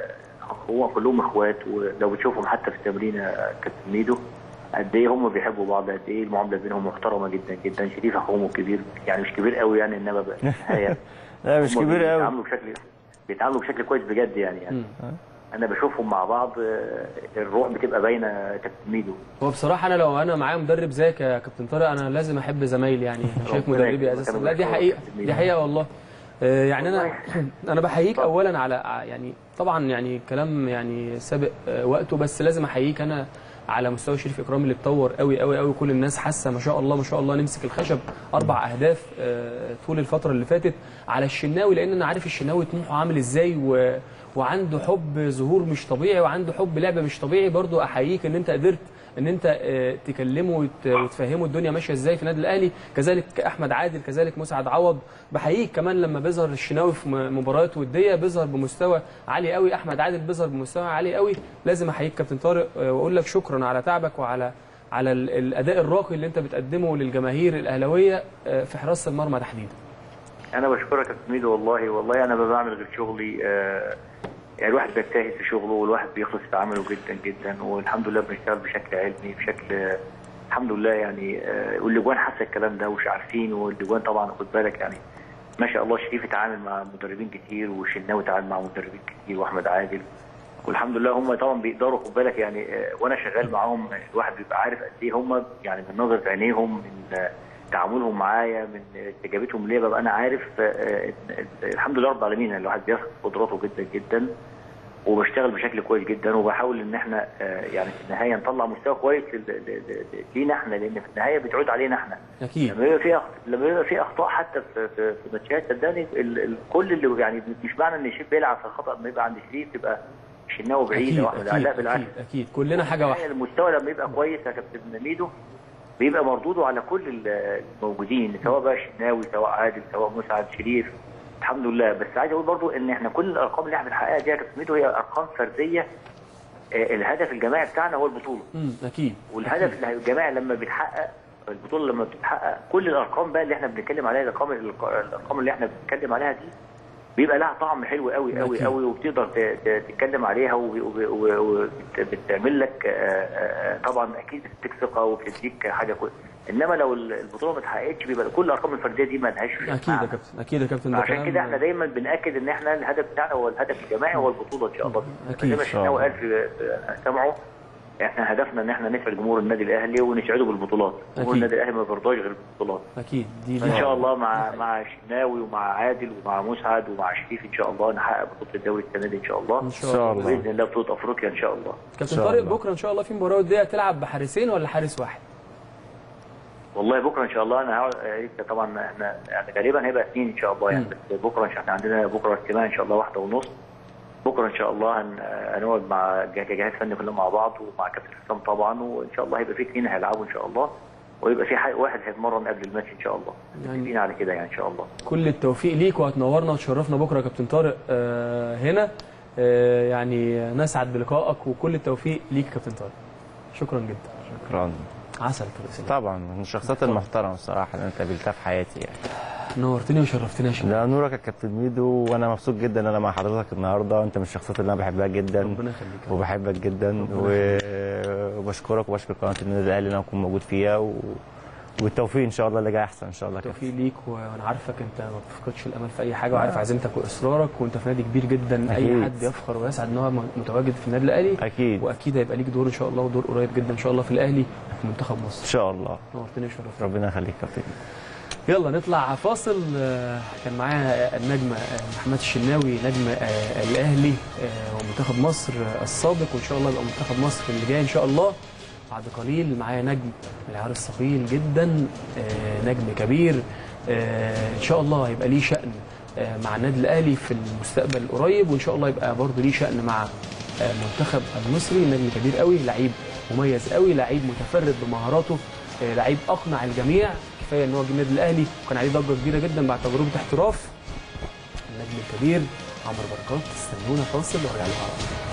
هو كلهم اخوات، ولو بتشوفهم حتى في التمرين كابتن ميدو قد ايه هم بيحبوا بعض، قد ايه المعامله بينهم محترمه جدا جدا. شريف اخوهم الكبير، يعني مش كبير قوي يعني، انما بقى لا مش كبير قوي، بيتعاملوا بشكل كويس بجد يعني. انا بشوفهم مع بعض الروح بتبقى باينه يا كابتن ميدو. هو بصراحه انا لو انا معايا مدرب زيك يا كابتن طارق انا لازم احب زمايلي، يعني شايف مدربي اساسا. لا دي حقيقه، دي حقيقه والله. يعني انا بحييك اولا على يعني طبعا يعني كلام يعني سابق وقته، بس لازم احييك انا على مستوى شريف اكرامي اللي اتطور قوي قوي قوي. كل الناس حاسه ما شاء الله ما شاء الله نمسك الخشب 4 اهداف طول الفتره اللي فاتت. على الشناوي لان انا عارف الشناوي طموحه عامل ازاي وعنده حب ظهور مش طبيعي وعنده حب لعبه مش طبيعي. برضو احييك ان انت قدرت ان انت تكلمه وتفهمه الدنيا ماشيه ازاي في النادي الاهلي. كذلك احمد عادل، كذلك مسعد عوض. بحييك كمان لما بيظهر الشناوي في مباريات وديه بيظهر بمستوى عالي قوي، احمد عادل بيظهر بمستوى عالي قوي. لازم احييك كابتن طارق واقول لك شكرا على تعبك وعلى الاداء الراقي اللي انت بتقدمه للجماهير الاهلاويه في حراسه المرمى تحديدا. انا بشكرك يا كابتن ميدو، والله انا ما بعمل غير شغلي. يعني الواحد بيجتهد في شغله والواحد بيخلص في عمله جدا جدا، والحمد لله بنشتغل بشكل علمي بشكل الحمد لله يعني. والاجوان حاسه الكلام ده ومش عارفين، والاجوان طبعا خد بالك يعني ما شاء الله شريف اتعامل مع مدربين كتير وشناوي اتعامل مع مدربين كتير واحمد عادل، والحمد لله هم طبعا بيقدروا خد بالك يعني. وانا شغال معاهم الواحد بيبقى عارف قد ايه هم يعني من نظره عينيهم، من تعاملهم معايا، من استجابتهم ليا، ببقى انا عارف الحمد لله رب العالمين الواحد بياخد قدراته جدا جدا وبشتغل بشكل كويس جدا، وبحاول ان احنا يعني في النهايه نطلع مستوى كويس لينا احنا، لان في النهايه بتعود علينا احنا. اكيد لما يبقى في اخطاء حتى في ماتشات صدقني كل اللي يعني مش معنى ان شريف بيلعب في الخطا لما يبقى عند شريف تبقى الشناوي بعيد او احمد. لا بالعكس، اكيد كلنا حاجه واحده. المستوى لما يبقى كويس يا كابتن ميدو بيبقى مردوده على كل الموجودين، سواء بقى الشناوي سواء عادل سواء مسعد شريف الحمد لله. بس عايز اقول برضو ان احنا كل الارقام اللي احنا بنحققها دي يا كابتن ميدو هي ارقام فرديه. الهدف الجماعي بتاعنا هو البطوله. اكيد. والهدف الجماعي لما بيتحقق البطوله لما بتتحقق كل الارقام بقى اللي احنا بنتكلم عليها، الارقام اللي احنا بنتكلم عليها دي بيبقى لها طعم حلو قوي قوي قوي، وبتقدر تتكلم عليها وبتعمل لك طبعا اكيد بتديك ثقه وبتديك حاجه كويسه. انما لو البطوله ما اتحققتش بيبقى كل الارقام الفرديه دي ما لهاش اكيد يا كابتن. اكيد يا كابتن. عشان كده احنا دايما بناكد ان احنا الهدف بتاعنا هو الهدف الجماعي هو البطوله ان شاء الله. اكيد. زي ما الشناوي قال في سمعه احنا هدفنا ان احنا نسعد جمهور النادي الاهلي ونسعده بالبطولات. جمهور النادي الاهلي ما بيرضاش غير بالبطولات. اكيد. دي ان شاء الله مع الشناوي ومع عادل ومع مسعد ومع شريف ان شاء الله نحقق بطوله الدوري السنه دي ان شاء الله. ان شاء الله باذن الله بطوله افريقيا ان شاء الله. كابتن طارق بكره ان شاء الله في مباراه وديه تلعب بحارسين ولا حارس واحد؟ والله بكره ان شاء الله انا طبعا احنا يعني غالبا هيبقى 2 ان شاء الله يعني. بس بكره احنا عندنا بكره اجتماع ان شاء الله 1:30 بكره ان شاء الله هنقعد مع جهاز فني كلنا مع بعض ومع كابتن حسام طبعا، وان شاء الله هيبقى في 2 هيلعبوا ان شاء الله، ويبقى في واحد هيتمرن قبل الماتش ان شاء الله. متفقين على كده يعني ان شاء الله. كل التوفيق ليك وهتنورنا وتشرفنا بكره يا كابتن طارق هنا. يعني نسعد بلقائك وكل التوفيق ليك يا كابتن طارق. شكرا جدا. شكرا. عسل طبعا من الشخصيات المحترمه الصراحه اللي انا قابلتها في حياتي يعني. نورتني وشرفتني يا شباب. لا نورك يا كابتن ميدو، وانا مبسوط جدا ان انا مع حضرتك النهارده. انت من الشخصيات اللي انا بحبها جدا. ربنا يخليك. وبحبك جدا وبشكرك وبشكر قناه النادي الاهلي ان انا اكون موجود فيها والتوفيق ان شاء الله اللي جاي احسن ان شاء الله. التوفيق ليك، وانا عارفك انت ما بتفقدش الامل في اي حاجه، وعارف عزيمتك واصرارك، وانت في نادي كبير جدا. أكيد. اي حد يفخر ويسعد ان هو متواجد في النادي الاهلي. اكيد. واكيد هيبقى ليك دور ان شاء الله، ودور قريب جدا ان شاء الله في الاهلي وفي منتخب مصر ان شاء الله. نورتني وشرفتني. ربنا يخليك يا كابتن. يلا نطلع فاصل. كان معايا النجم محمد الشناوي نجم الاهلي ومنتخب مصر السابق، وان شاء الله يبقى منتخب مصر اللي جاي ان شاء الله بعد قليل. معايا نجم العيار الثقيل جدا، نجم كبير ان شاء الله هيبقى ليه شأن مع النادي الاهلي في المستقبل القريب، وان شاء الله يبقى برضه ليه شأن مع المنتخب المصري. نجم كبير قوي، لعيب مميز قوي، لعيب متفرد بمهاراته، لعيب اقنع الجميع. كفايه ان هو جه النادي الاهلي وكان عليه ضجه كبيره جدا بعد تجربه احتراف. النجم الكبير عمرو بركات. استنونا فاصل وارجع لكم.